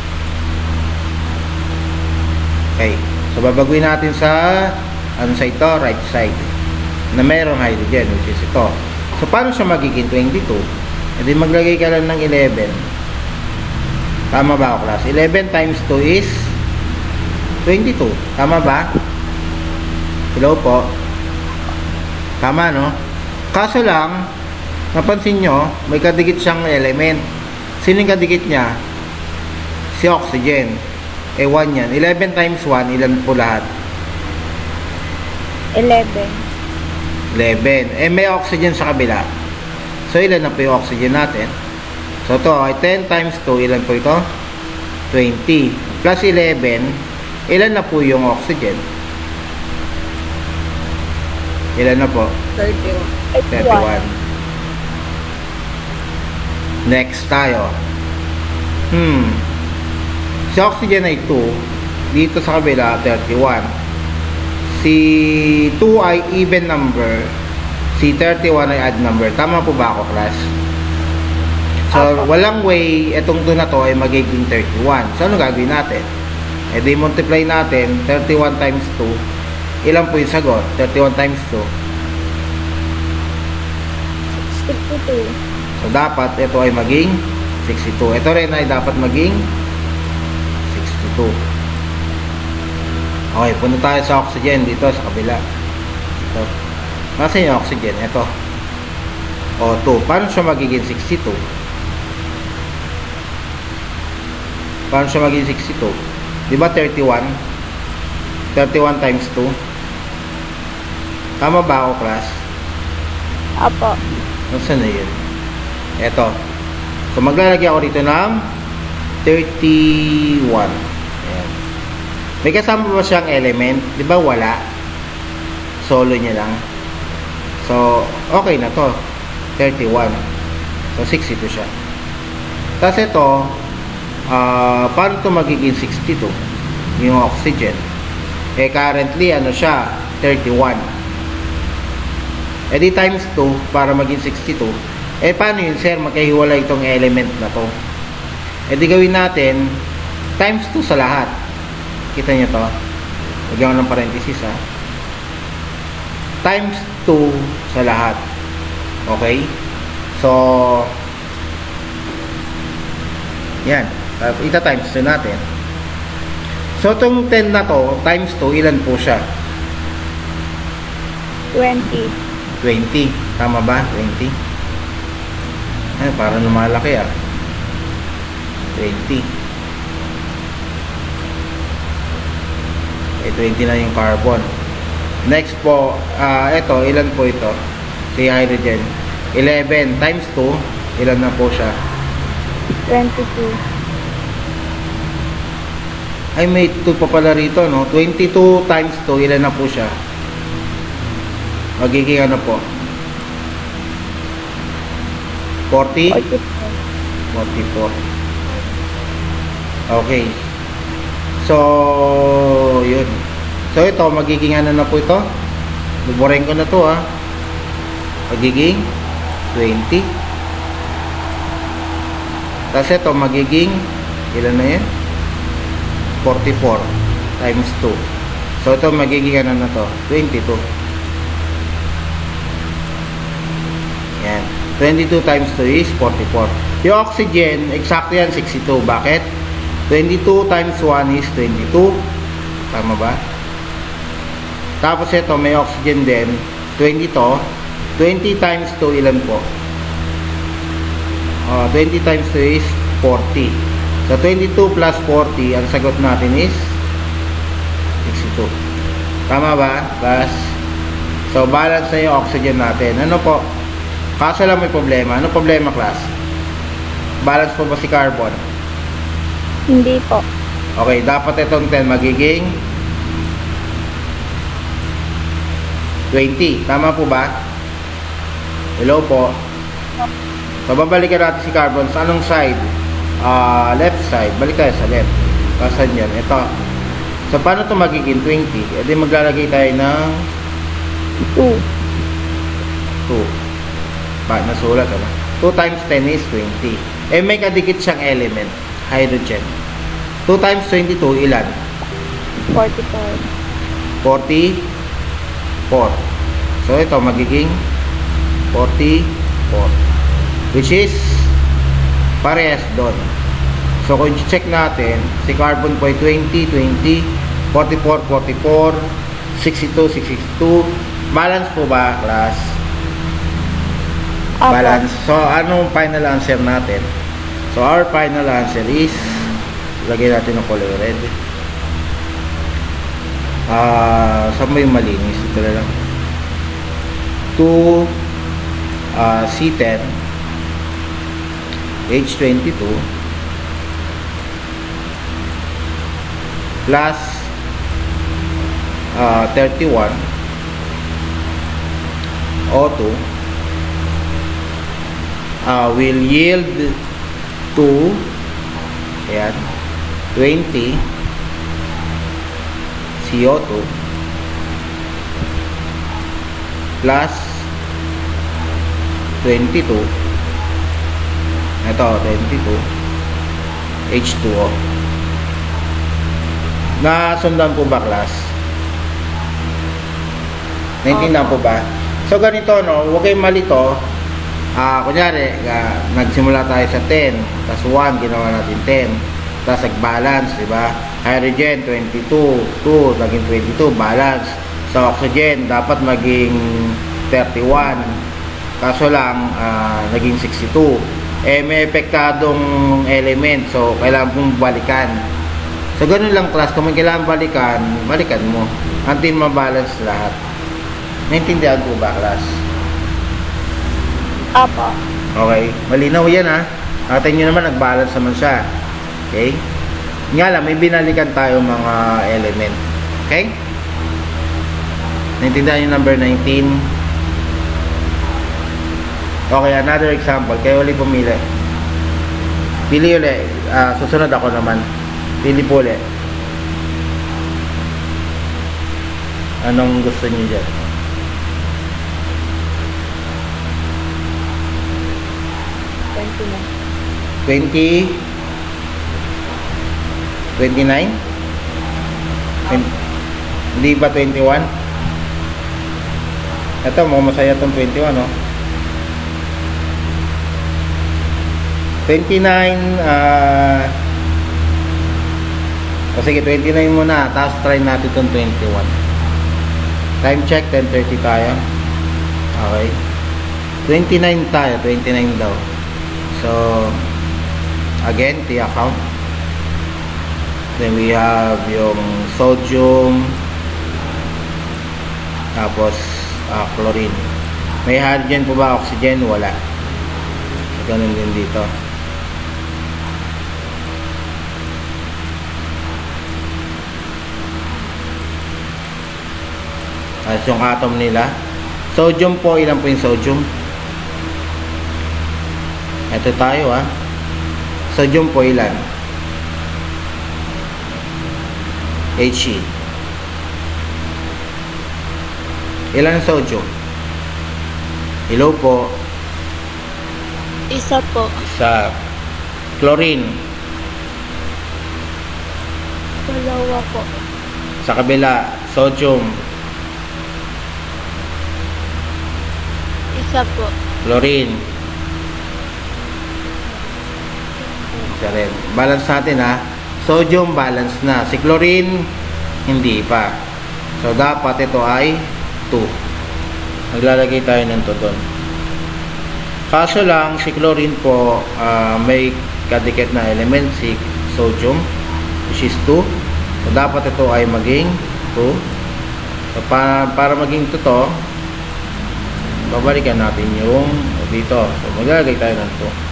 Okay. So babaguhin natin sa ano sa ito? Right side. Na mayroong hydrogen which is ito. So paano siya magiging 22? E di maglagay ka lang ng 11. Tama ba ako, class? 11 times 2 is 22. Tama ba? Hello po. Tama, no? Kaso lang, napansin nyo, may kadikit siyang element. Sino yung kadikit niya? Si oxygen. 1 yan. 11 times 1, ilan po lahat? 11. 11. May oxygen sa kabila. So, ilan na po yung oxygen natin? So, ito ay 10 times 2, ilan po ito? 20. Plus 11, ilan na po yung oxygen? Ilan na po? 31. 31. Next tayo. Si oxygen ay 2. Dito sa kabila, 31. Si 2 ay even number. Si 31 ay odd number. Tama po ba ako, class? So, Apo. walang way itong 2 na to ay magiging 31. So, ano gagawin natin? E di multiply natin 31 times 2. Ilan po yung sagot? 31 times 2. 62. So, dapat ito ay maging 62. Ito rin ay dapat maging 62. Okay, punta tayo sa oxygen dito sa kabila. Ito. Nasaan yung oxygen? Ito. O2. Paano siya magiging 62? Paano siya magiging 62? Diba 31? 31 times 2. Tama ba ako, class? Apo. Nasaan na yun? Eto. So, maglalagay ako dito ng 31. Ayan. May kasama ba siyang element? Di ba wala? Solo niya lang. So, okay na to. 31. So, 62 siya. Tapos ito, paano to magiging 62? Yung oxygen. Eh, currently, ano siya? 31. Eh, di times 2 para maging 62. Eh, paano yun, sir? Magkahiwalay itong element na to. Eh, di gawin natin times 2 sa lahat. Kita nyo to? Lagyan ko ng parenthesis, ha? Times 2 sa lahat. Okay? So, yan. Ita times 2 natin. So, itong 10 na to, times 2, ilan po siya? 20. 20. Tama ba? 20. Ay, parang lumalaki, 20. Eh, 20 na yung carbon. Next po, ito, ilan po ito? Si hydrogen. 11 times 2, ilan na po siya? 22. Ay, may 2 pa pala rito, no? 22 times 2, ilan na po siya? Magiging ano po? 40? 44. 44. Okay. So, yun. So, ito, magiging ano na po ito? Buburin ko na to, Magiging 20. Tapos ito, magiging, ilan na yan? 44 times 2. So, ito, magiging ano na to? 22. Yan. 22 times 2 is 44. Yung oxygen, exacto yan, 62. Bakit? 22 times 1 is 22. Tama ba? Tapos ito, may oxygen din. 20 to. 20 times 2, ilan po? 20 times 2 is 40. So, 22 plus 40, ang sagot natin is 62. Tama ba? Plus. So, balance na yung oxygen natin. Ano po? Kaso lang may problema. Ano problema, class? Balance po ba si carbon? Hindi po. Okay, dapat itong 10 magiging 20. Tama po ba? Hello po. So, babalikan natin si carbon sa anong side? Left side. Balik tayo sa left. Kasan yan? Ito. So, paano ito magiging 20? E di maglalagay tayo ng 2. 2. Nasulat, 2 times 10 is 20. Eh, may kadikit siyang element. Hydrogen. 2 times 22, ilan? 44. 44. So, ito magiging 44. Which is parehas doon. So, kung check natin, si carbon po ay 20, 20, 44, 44, 62, 62. Balance po ba, class? Apo. Balance. So, anong final answer natin? So, our final answer is, lagay natin ng color red. Saan ba yung malinis? Ito na lang. 2 C10 H22 plus 31 O2 will yield to ayan, 20 CO2 plus 22. Ito, 22. H2O. Nasundan po ba, class? Naintindihan po ba? So, ganito, no? Huwag kayong malito. Kunyari, nagsimula tayo sa 10. Tapos 1, ginawa natin 10. Tapos nag-balance, di ba? Hydrogen, 22. 2, naging 22, balance. Sa oxygen, dapat maging 31. Kaso lang, naging 62. May epektadong element. So, kailangan pong balikan. So, ganun lang, class. Kung may kailangan balikan, balikan mo. Until mabalance lahat. Naintindihan po ba, class? Apo. Okay. Malinaw yan, ha? Nakita nyo naman, nag-balance naman siya. Okay? Nga lang, may binalikan tayo mga element. Okay? Naintindihan yung number 19? Okay, another example. Kayo ulit pumili. Pili ulit. Susunod ako naman. Pili po ulit. Anong gusto niyo dyan? $29. 20? 29? Hindi ba 21? Ito, masaya itong 21, no? 29, sige, 29 muna, tapos try natin itong 21. Time check, 10:30 tayo. Okay. 29 tayo, 29 daw. So, again, account. Then we have yung sodium, tapos chlorine. May hydrogen po ba? Oxygen? Wala. Ganun din dito. At yung atom nila. Sodium po, ilan po yung sodium? Ito tayo, ha. Sodium po ilan? He. Ilan ang sodium? Hello po. Isa po. Sa chlorine. Dalawa po. Sa kabila, sodium. Isa po. Chlorine. Isa rin. Balance natin, ha. Sodium, balance na. Si chlorine, hindi pa. So, dapat ito ay 2. Maglalagay tayo ng 2 doon. Kaso lang, si chlorine po, may kadikit na element, si sodium, which is 2. So, dapat ito ay maging 2. So, para maging 2 to, babalikan natin yung dito. So, maglalagay tayo ng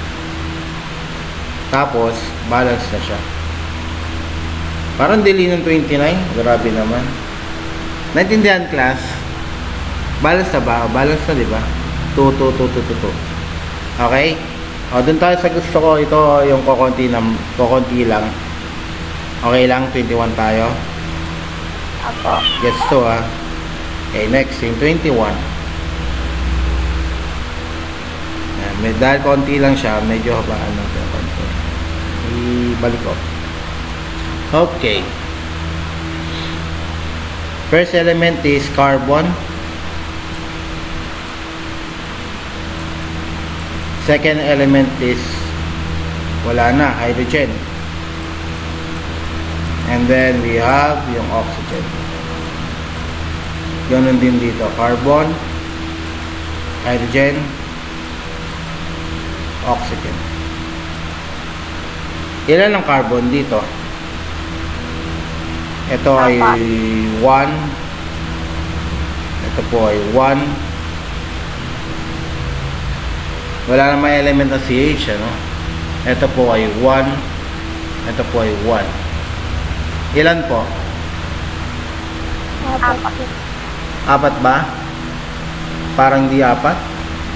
2. Tapos, balance na siya. Parang dili ng 29. Grabe naman. Naintindihan, class? Balance na ba? Balance na, di ba? 2, 2, 2, 2, 2, 2. Okay? O, dun tayo sa gusto ko. Ito yung kukunti lang. Okay lang? 21 tayo. Apo. Gets to, ha? Okay, next. Yung 21. Dahil konti lang siya, medyo habaan natin konti. Ibalik ko. Okay. First element is carbon. Second element is wala na, hydrogen. And then we have yung oxygen. Ganun din dito, carbon, hydrogen, oxygen. Ilan ang carbon dito? Ito ay 1. Ito po ay 1. Wala namang element na CH, ano? Ito po ay 1. Ito po ay 1. Ilan po? Apat. 4 ba? Parang di 4.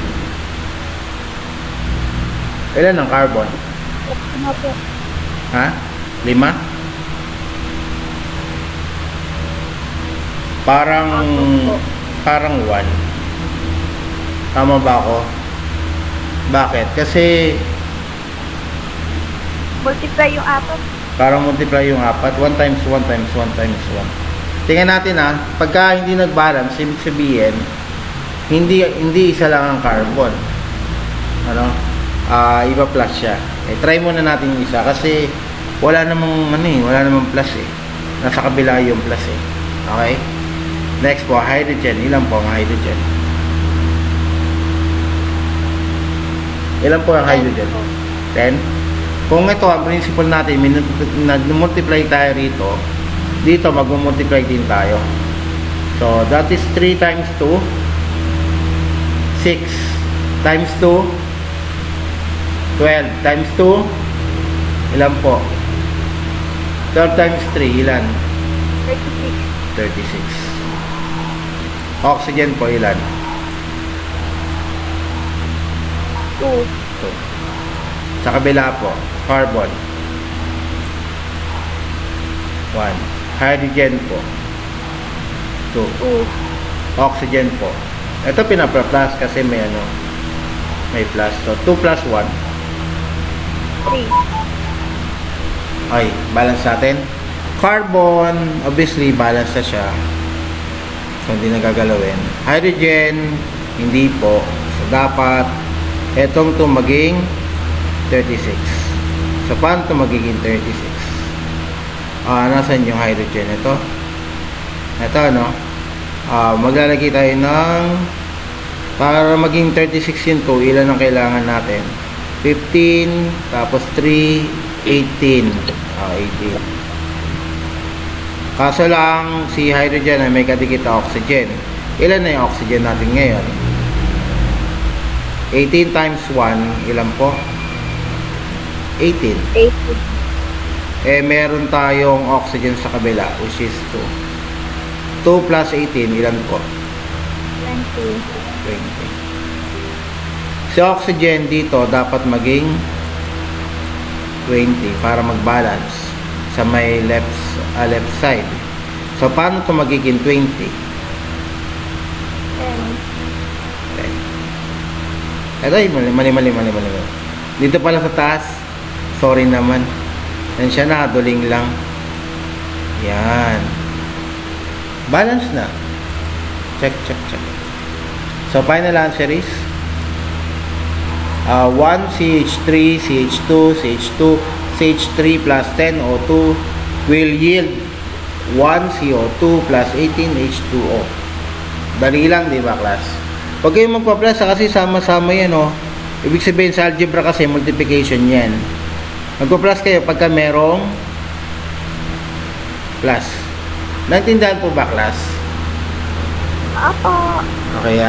Ilan ang carbon? Ano po? Ha? 5? Parang 1. Tama ba ako? Bakit? Kasi Multiply yung apat. parang multiply yung 4. 1 times 1 times 1 times 1. Tingnan natin pagka hindi nag-balance, ibig sabihin, hindi isa lang ang carbon. Ano? Iba plus siya. Try muna natin yung isa kasi wala namang wala namang plus eh. Nasa kabila yung plus eh. Okay? Next po, hydrogen. Ilan po ang hydrogen? Ilan po ang hydrogen? 10? Kung ito ang principle natin, nag-multiply tayo rito, dito mag-multiply din tayo. So, that is 3 times 2, 6 times 2, 12 times 2, ilan po? 12 times 3, ilan? 36. 36. Oxygen po, ilan? 2. 2. Sa kabila po, carbon. 1. Hydrogen po. 2. 2. Oxygen po. Ito pinapa-plus kasi may may plus. So, 2 plus 1. 3. Okay, balance natin. Carbon, obviously, balance na siya. So, hindi nagagalawin. Hydrogen, hindi po. So, dapat, etong to maging 36. So, paano to magiging 36? Nasaan yung hydrogen? Ito. Ito, maglalagay tayo ng, para maging 36 yun to, ilan ang kailangan natin? 15, tapos 3, 18. 18. Kaso lang, si hydrogen ay may kadikit na oxygen. Ilan na yung oxygen natin ngayon? 18 times 1, ilan po? 18. 18. Meron tayong oxygen sa kabila, which is 2. 2 plus 18, ilan po? 20. 20. Si oxygen dito dapat maging 20 para mag-balance sa may left side. So, paano ito magiging 20? 10. Ito ay mali. Dito pala sa taas. Sorry naman. Yan siya na, duling lang. Yan. Balance na. Check. So, final answer is 1 CH3, CH2, CH2, CH3 plus 10 O2 will yield 1 CO2 plus 18 H2O. Dali lang, di ba, class? Pag kayo magpa-plus, kasi sama-sama yan, Ibig sabihin sa algebra kasi, multiplication yan. Magpa-plus kayo pagka merong plus. Naintindihan po ba, class? Apo. Okay,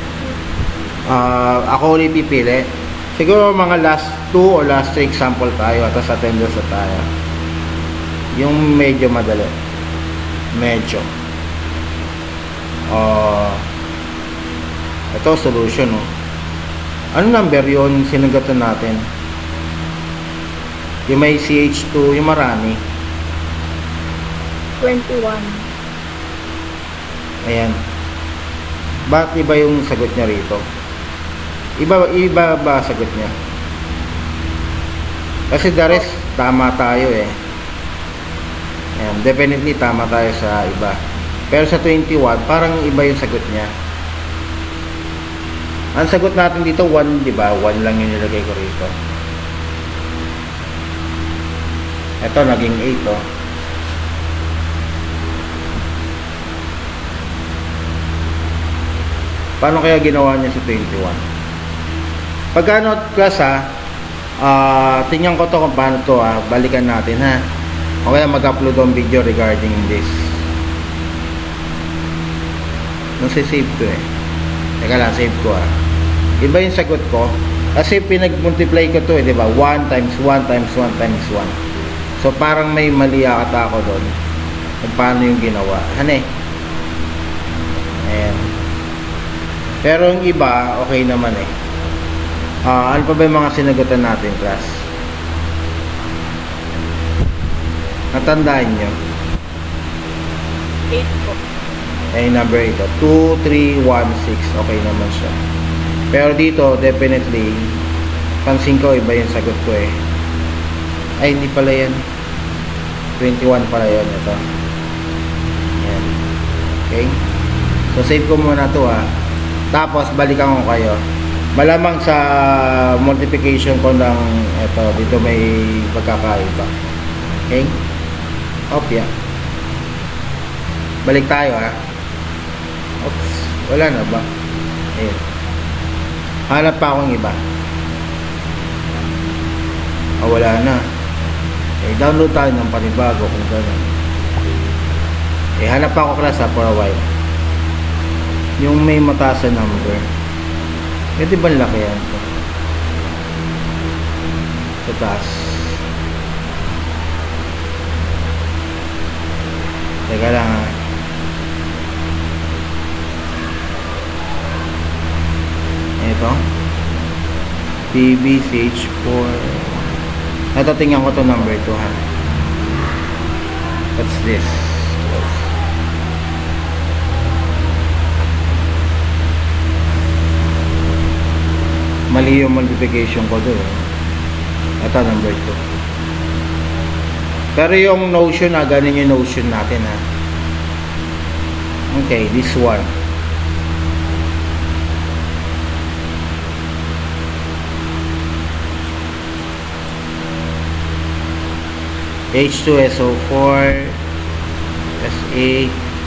ako ulit pipili. Siguro mga last 2 o last 3 example tayo at sa attendance na tayo. Yung medyo madali. Medyo. Ito, solution, Ano number yun sinagatan natin? Yung may CH2, yung marami. 21. Ayan. Bakit iba yung sagot niya rito? Iba ba sagot niya? Kasi the rest, tama tayo Ayan, definitely tama tayo sa iba. Pero sa 21, parang iba yung sagot niya. Ang sagot natin dito, 1, di ba? 1 lang yung nilagay ko rito. Ito, naging 8, Paano kaya ginawa niya sa 21? Pagkano, class, tingnan ko to kung paano to, balikan natin, o kaya mag-upload ang video regarding this. Nasi-save to Teka lang, save ko Iba yung sagot ko. Kasi pinag-multiply ko to di ba? 1 times 1 times 1 times 1. So parang may mali ata ako doon. Kung paano yung ginawa. Ayan. Pero yung iba, okay naman ano pa ba yung mga sinagutan natin, class? Natandaan nyo? 8 po. Number 8. 2, 3, 1, 6. Okay naman siya. Pero dito, definitely, pansin ko iba yung sagot ko eh. Ay, hindi pala yan. 21 pala yun. Ito. Yan. Okay. So, save ko muna to ha. Tapos, balikan ko kayo. Malamang sa multiplication ko ng ito, dito may pagkakaiba. Okay. Opya. Balik tayo ha. Oops. Wala na ba? Ayun. Hanap pa akong iba. Wala na. Download tayo ng panibago kung gano'n. Hanap pa ako klase for a while. Yung may mataas na number. Pwede ba laki yan? Sa taas. Teka lang ha. Ito. PBCH4. Ito, tingnan ko to number 2 ha. What's this? Mali yung multiplication ko doon. Ito, number 2. Pero yung notion na, ganun yung notion natin ha. Okay, this one. H2SO4 S8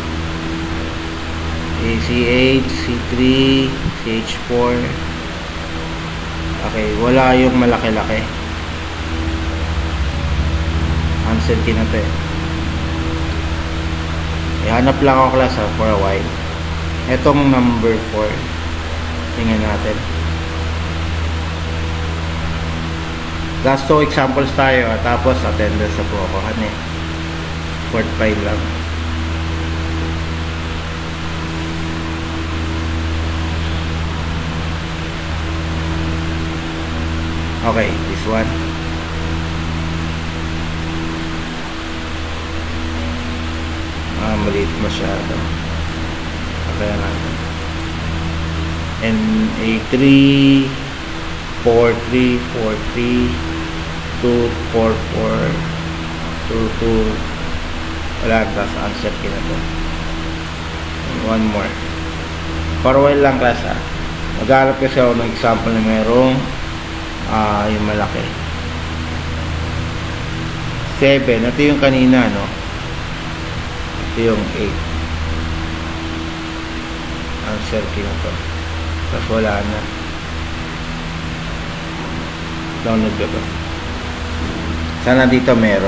ACH C3 CH4. Okay, wala yung malaki-laki. Answer na to eh. Hanap lang ako class for a while. Etong number 4. Tingnan natin. Last 2 examples tayo tapos attendance sa kukuhan eh. Fourth file lang. Okay, this one. Maliit masyado. Okay natin. NA3 43 43 244 22. Wala, class answer kina to. One more. For a while lang class ha. Maghanap kasi ako ng example na mayroong yung malaki. 7. Ito yung kanina no. Ito yung 8. Answer kina to. Tapos wala na. Download ko to. Sana dito meron.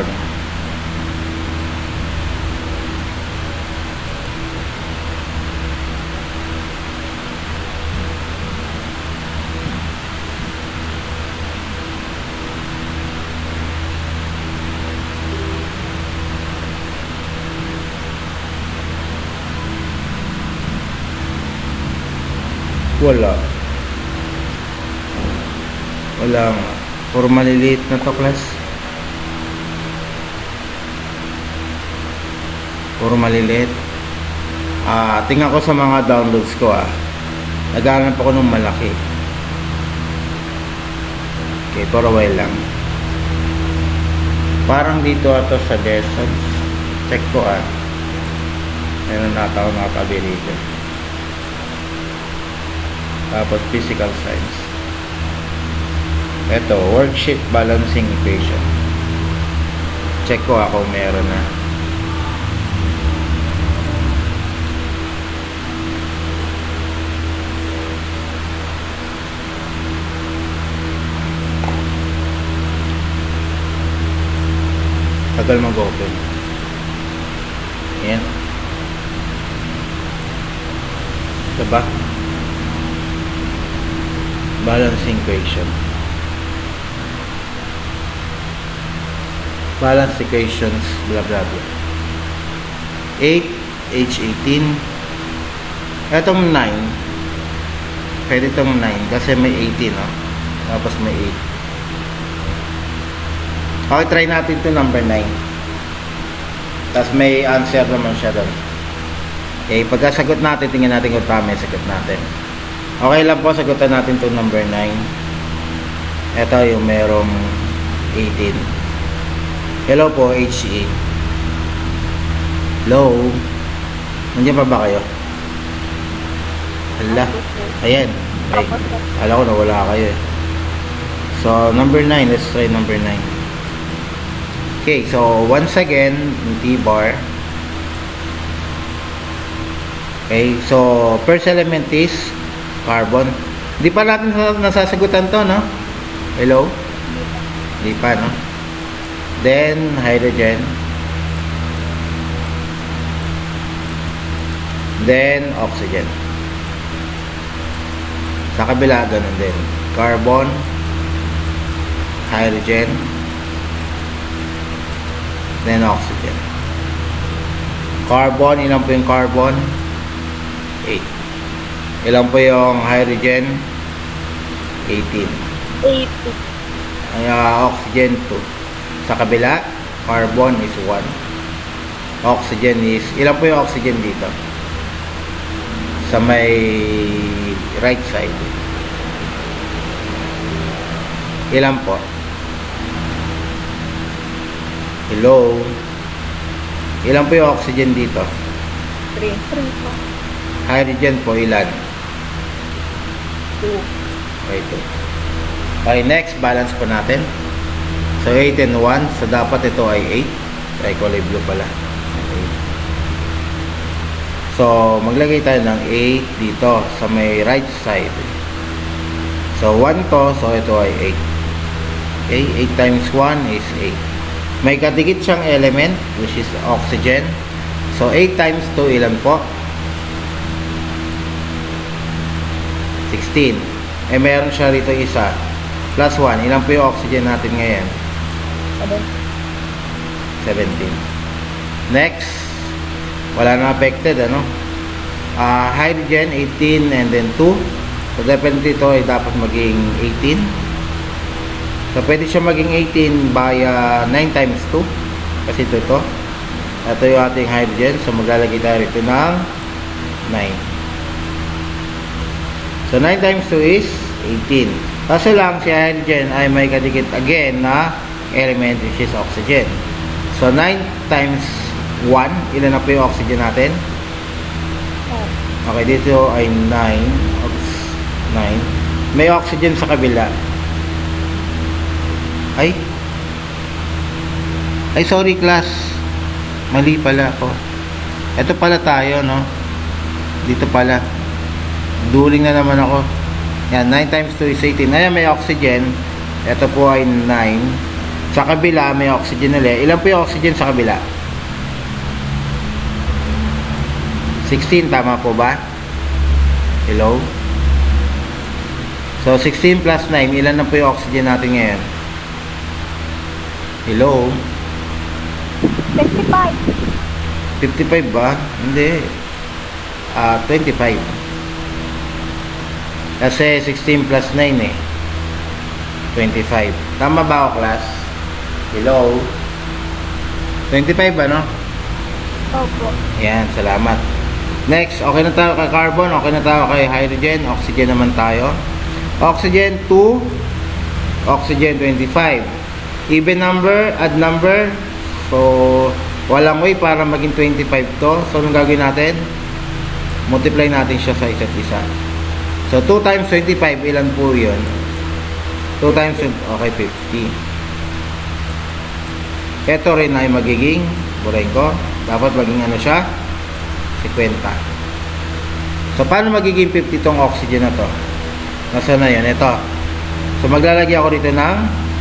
Wala. Wala nga. Puro maliliit na to class. Puro maliliit. Tingnan ko sa mga downloads ko naghahanap ako ng malaki. Okay, for a while lang. Parang dito ato sa lessons. Check ko meron na ako nakatabi dito. Tapos physical science. Ito, worksheet balancing equation. Check ko kung meron na. Tagal mag-open. Ayan. Diba? Balancing equation. Balance equations, blah blah blah. 8, H18. Etong 9. Pwede itong 9 kasi may 18 Tapos may 8. Okay, try natin to number 9. Tapos may answer naman siya doon. Okay, pagkasagot natin, tingnan natin kung tama yung sagot natin. Okay lang po, sagutan natin to number 9. Ito yung merong 18. Hello po, HE. Hello? Nandiyan pa ba kayo? Hala. Ayan. Ay, alam ko nawala kayo eh. So, number 9. Let's try number 9. Okay, so once again, yung T-bar. Okay, so first element is carbon. Di pa natin nasasagutan to, no? Hello? Di pa, no? Then, hydrogen. Then, oxygen. Sa kabila, ganun din. Carbon, hydrogen, then oxygen. Carbon, ilan po yung carbon? 8. Ilan po yung hydrogen? 18. 80. Oxygen 2. Sa kabila, carbon is 1. Oxygen is, ilan po yung oxygen dito? Sa may right side. Ilan po? Hello? Ilan po yung oxygen dito? 3. 3 po. Hydrogen po ilan? 2. Okay, 2. Okay, next, balance po natin. So, 8 and 1. So, dapat ito ay 8. Tricolor blue pala. Okay. So, maglagay tayo ng 8 dito sa may right side. So, 1 to. So, ito ay 8. Okay, 8 times 1 is 8. May kadikit siyang element, which is oxygen. So, 8 times 2, ilan po? 16. Eh, meron siya rito isa. Plus 1. Ilan po yung oxygen natin ngayon? 17. Next. Wala na affected, ano? Hydrogen, 18 and then 2. So, definitely ito ay dapat maging 18. So, pwede siya maging 18 by 9 times 2. Kasi ito. Ito yung ating hydrogen. So, maglalagay tayo rito ng 9. So, 9 times 2 is 18. Kaso lang, si hydrogen ay may kadikit again na element which is oxygen. So, 9 times 1, ilan na po yung oxygen natin? Okay, dito ay 9. 9. May oxygen sa kabila. Ay, sorry class. Mali pala ako. Ito pala tayo, no? Dito pala. Duling na naman ako. Yan, 9 times 2 is 18. Ayan, may oxygen. Ito po ay 9. Sa kabila, may oxygen ulit. Ilan po yung oxygen sa kabila? 16, tama po ba? Hello? So, 16 plus 9, ilan na po yung oxygen natin ngayon? Hello? 55. 55 ba? Hindi. 25. Kasi 16 plus 9 eh. 25. Tama ba ako, class? Hello? 25 ba, no? Opo. Yan, salamat. Next, okay na tayo kay carbon, okay na tayo kay hydrogen, oxygen naman tayo. Oxygen 2, oxygen 25. Even number, add number. So, walang way para maging 25 to. So, anong gagawin natin? Multiply natin siya sa isa't isa. So, 2 times 25, ilan po yun? 2 times, okay, 50. Ito rin ay magiging, burahin ko, dapat maging ano siya? 50. So, paano magiging 50 tong oxygen na to? Nasaan na yan? Ito. So, maglalagay ako dito ng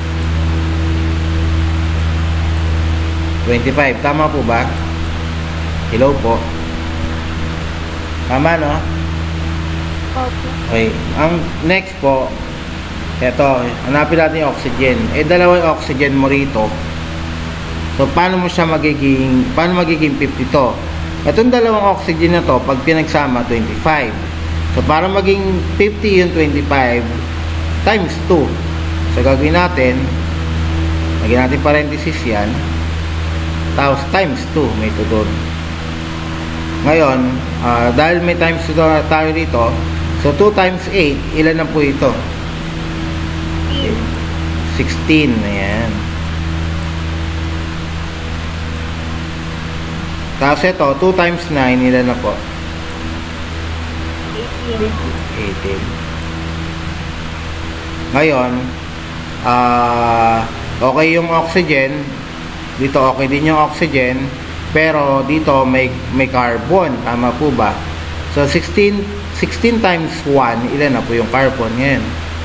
25. Tama po ba? Hello po. Tama, no? Opo. Okay. Ang next po, ito, hanapin natin yung oxygen. Eh, dalawa yung oxygen mo rito. So, paano magiging 50 to? Itong dalawang oxygen na to, pag pinagsama, 25. So, para maging 50 yung 25 times 2. So, gagawin natin, lagyan natin parenthesis yan, tapos times 2, may tudod. Ngayon, dahil may times 2 tayo dito, so 2 times 8, ilan na po ito? 16. Ayan. Tapos ito, 2 times 9, ilan na po? 18. 18. Ngayon, okay yung oxygen. Dito okay din yung oxygen. Pero dito may carbon. Tama po ba? So, 16 times 1, ilan na po yung carbon ngayon?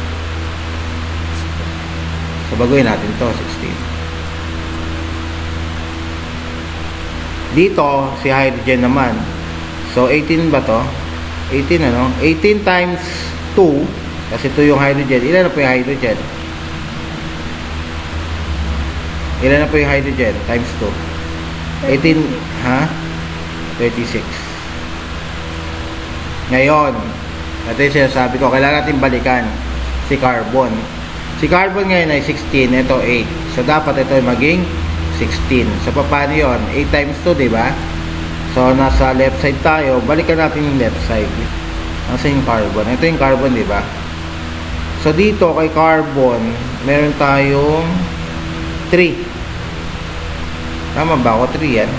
So, baguhin natin to 16. Dito, si hydrogen naman. So, 18 ba to? 18 ano? 18 times 2, kasi 2 yung hydrogen. Ilan na po yung hydrogen? Ilan na po yung hydrogen? Times 2. 18, ha? 36. Ngayon, ito yung sinasabi ko, kailangan natin balikan si carbon. Si carbon ngayon ay 16, ito 8. So, dapat ito ay maging 16. So, paano yun? 8 times 2, diba? So, nasa left side tayo. Balikan natin yung left side. Nasa yung carbon. Ito yung carbon, diba? So, dito kay carbon, meron tayong 3. Tama ba ako? 3 yan.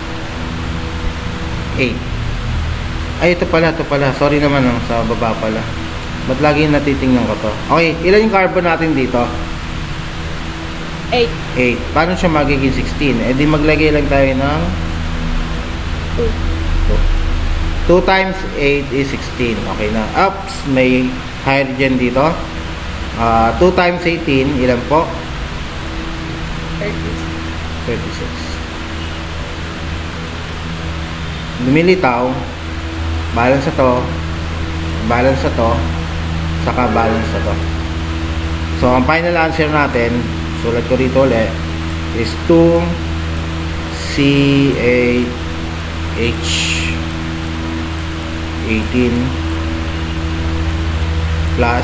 8. Ay, ito pala. Sorry naman, sa baba pala. Ba't lagi natitingnan ko to? Okay, ilan yung carbon natin dito? 8. 8. Paano siya magiging 16? Eh, di maglagay lang tayo ng 2 times 8 is 16. Okay na. Ups, may hydrogen dito. 2 times 18, ilan po? 36. Lumilitaw. Balance na to. Balance na to. Saka balance na to. So, ang final answer natin, sulat ko rito ulit, is 2 CaH 18 plus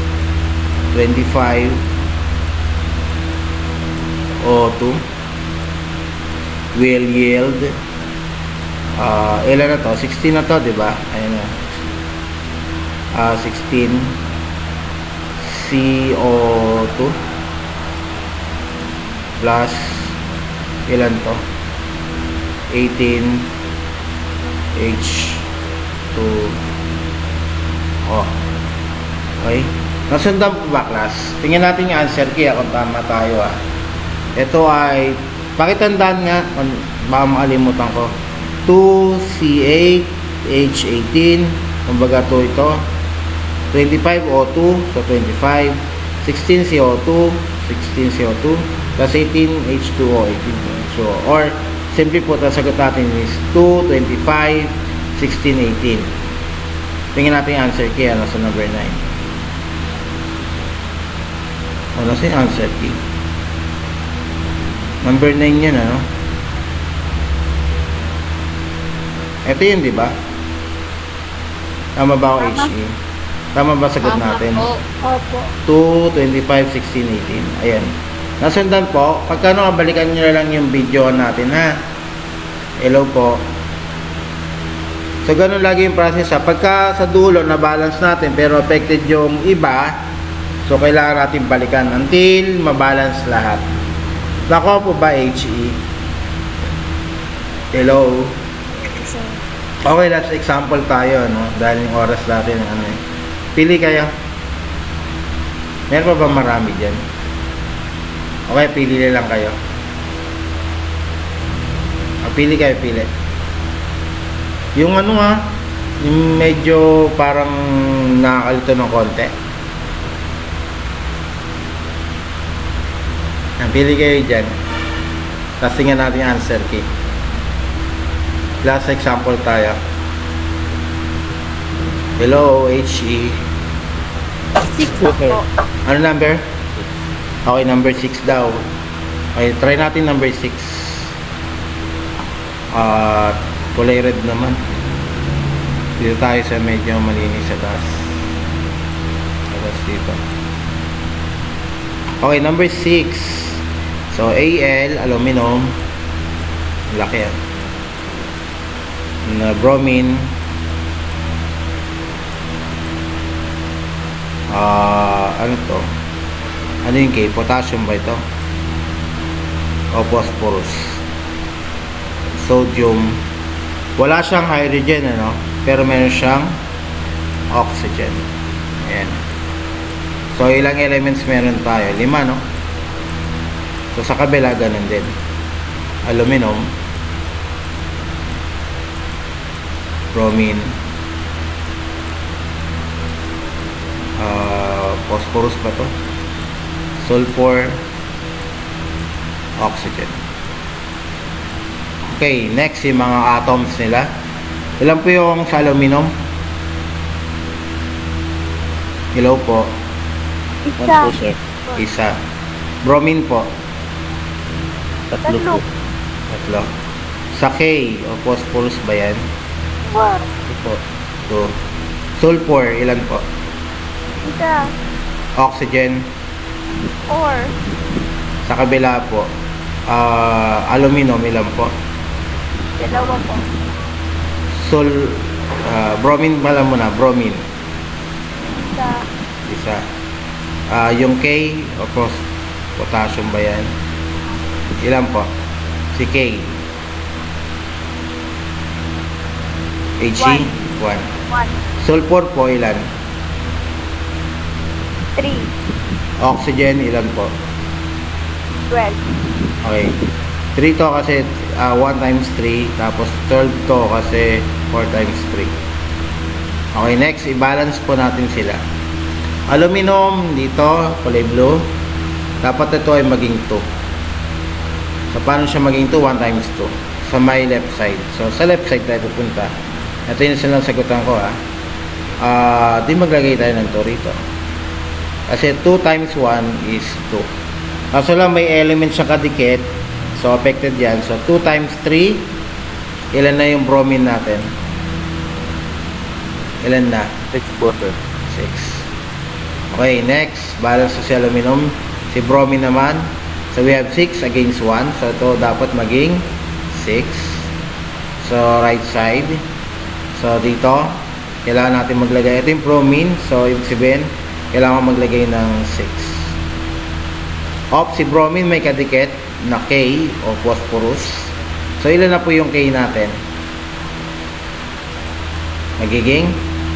25 O2 will yield ilan na to? 16 na to, diba? Ayan na. 16 CO2 plus ilan to? 18 H2O. Okay? Nasundan po ba, class? Tingnan natin yung answer kaya kung tama tayo, Ito ay, pakitandaan nga, baka makalimutan ko. 2C8H18, kumbaga 2 ito. 25O2, so 25. 16CO2, 16CO2, plus 18H2O, 18H2O. Or, simply po, sagot natin is 2, 25, 16, 18. Tingnan natin yung answer key, nasa number 9. Nasa yung answer key? Number 9 yun, Ito yun, di ba? Tama ba ako, HE? Tama ba sagot natin? Opo. 2, 25, 16, 18. Ayan. Nasundan po. Pagka balikan nyo lang yung video natin, ha? Hello po. So, ganun lagi yung process, ha? Pagka sa dulo, na-balance natin, pero affected yung iba, so, kailangan natin balikan until mabalance lahat. Nakuha po ba, HE? Hello? Okay, last example tayo, dahil yung oras natin, Pili kayo. Meron pa ba marami dyan? Okay, pili lang kayo. Pili kayo, pili. Yung yung medyo parang nakakalito ng konti. Pili kayo dyan. Tapos tingnan natin yung answer key. Last example tayo. Hello, HE. 6 po. Ano number? Okay, number 6 daw. Okay, try natin number 6. Kulay red naman. Dito tayo sa medyo malinis sa taas. Tapos dito. Okay, number 6. So, Al, aluminum. Laki yan. Na bromine. Ano to? Ano yung K? Potassium ba ito? O phosphorus? Sodium. Wala siyang hydrogen, ano? Pero meron siyang oxygen. Ayan. So, ilang elements meron tayo? 5, no? So, sa kabila, ganun din. Aluminum. Bromine. Phosphorus ba to? Sulfur. Oxygen. Okay, next yung mga atoms nila. Ilan po yung sa aluminum? Hello po. 1 Isa. po, sir. Isa. Bromine po. 3 po. Tatlo. Sa K, o phosphorus ba yan? 1. Ito po. 2. Sulfur, ilan po? Isa. Oxygen, 4. sa kabila po. Aluminum, ilan po? 2 po. Bromine pala muna, bromine. Isa. Isa. Yung K, o potassium ba yan? Ilan po? Si K. Hg? 1. 1. Sulfur po, ilan? 3. Oxygen, ilan po? 12. Okay. 3 to kasi 1 times 3. Tapos 12 to kasi 4 times 3. Okay, next, i-balance po natin sila. Aluminum, dito, kulay blue. Dapat ito ay maging 2. So, paano siya maging 2? 1 times 2. Sa my left side. So, sa left side tayo pupunta. Ito yung sinasagutan ko, di maglagay tayo ng 2 rito. Kasi 2 times 1 is 2. Kaso lang may element siya kadikit. So, affected yan. So, 2 times 3. Ilan na yung bromine natin? Ilan na? 6 po, sir. 6. Okay, next. Balance sa si aluminum. Si bromine naman. So, we have 6 against 1. So, ito dapat maging 6. So, right side. So, dito. Kailangan natin maglagay. Ito yung bromine. So, ibig sabihin, kailangan maglagay ng 6. Si bromine may kadikit na K o phosphorus. So, ilan na po yung K natin? Magiging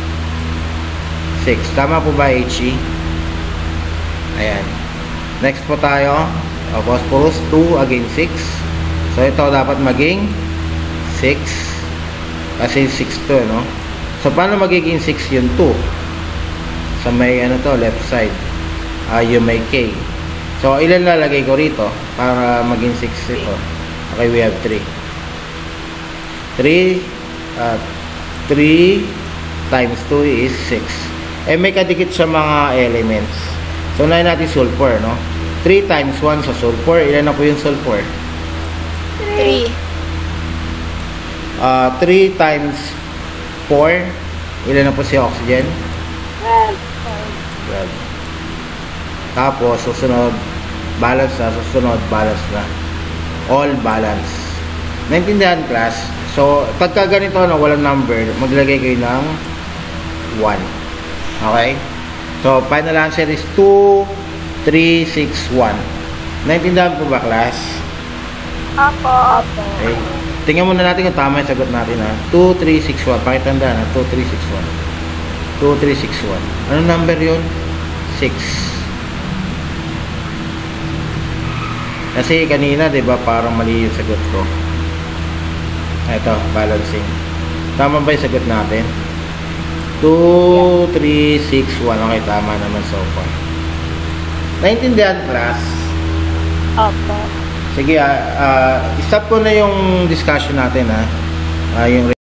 6. Tama po ba, He? Ayan. Next po tayo. Phosphorus 2 against 6. So, ito dapat maging 6. Kasi 6 to, no? So, paano magiging 6 yung 2? Sa may, left side. Yung may K. So, ilan lalagay ko rito para maging 6 ito? Okay, we have 3. 3 times 2 is 6. May kadikit sa mga elements. So, unahin natin sulfur, no? 3 times 1 sa sulfur. Ilan na po yung sulfur? 3. 3 times 4. Ilan na po si oxygen? 12. 12. Tapos, susunod, balance na. Susunod, balance na. All balance. Naintindihan, class? So, pagka ganito na walang number, maglagay kayo ng 1. Okay? So, final answer is 2, 3, 6, 1. Naintindihan po ba, class? Apo. Okay. Tingnan muna natin kung tama yung sagot natin, ha? 2, 3, 6, 1. Pakitandaan, ha? 2, 3, 6, 1. 2, 3, 6, 1. Anong number yun? 6. Kasi kanina, 'di ba, parang mali yung sagot ko. Ito, balancing. Tama ba yung sagot natin? 2, 3, 6, 1. Okay, tama naman so far. Naintindihan, class? Apo. Sige, stop ko na yung discussion natin, ha? Yung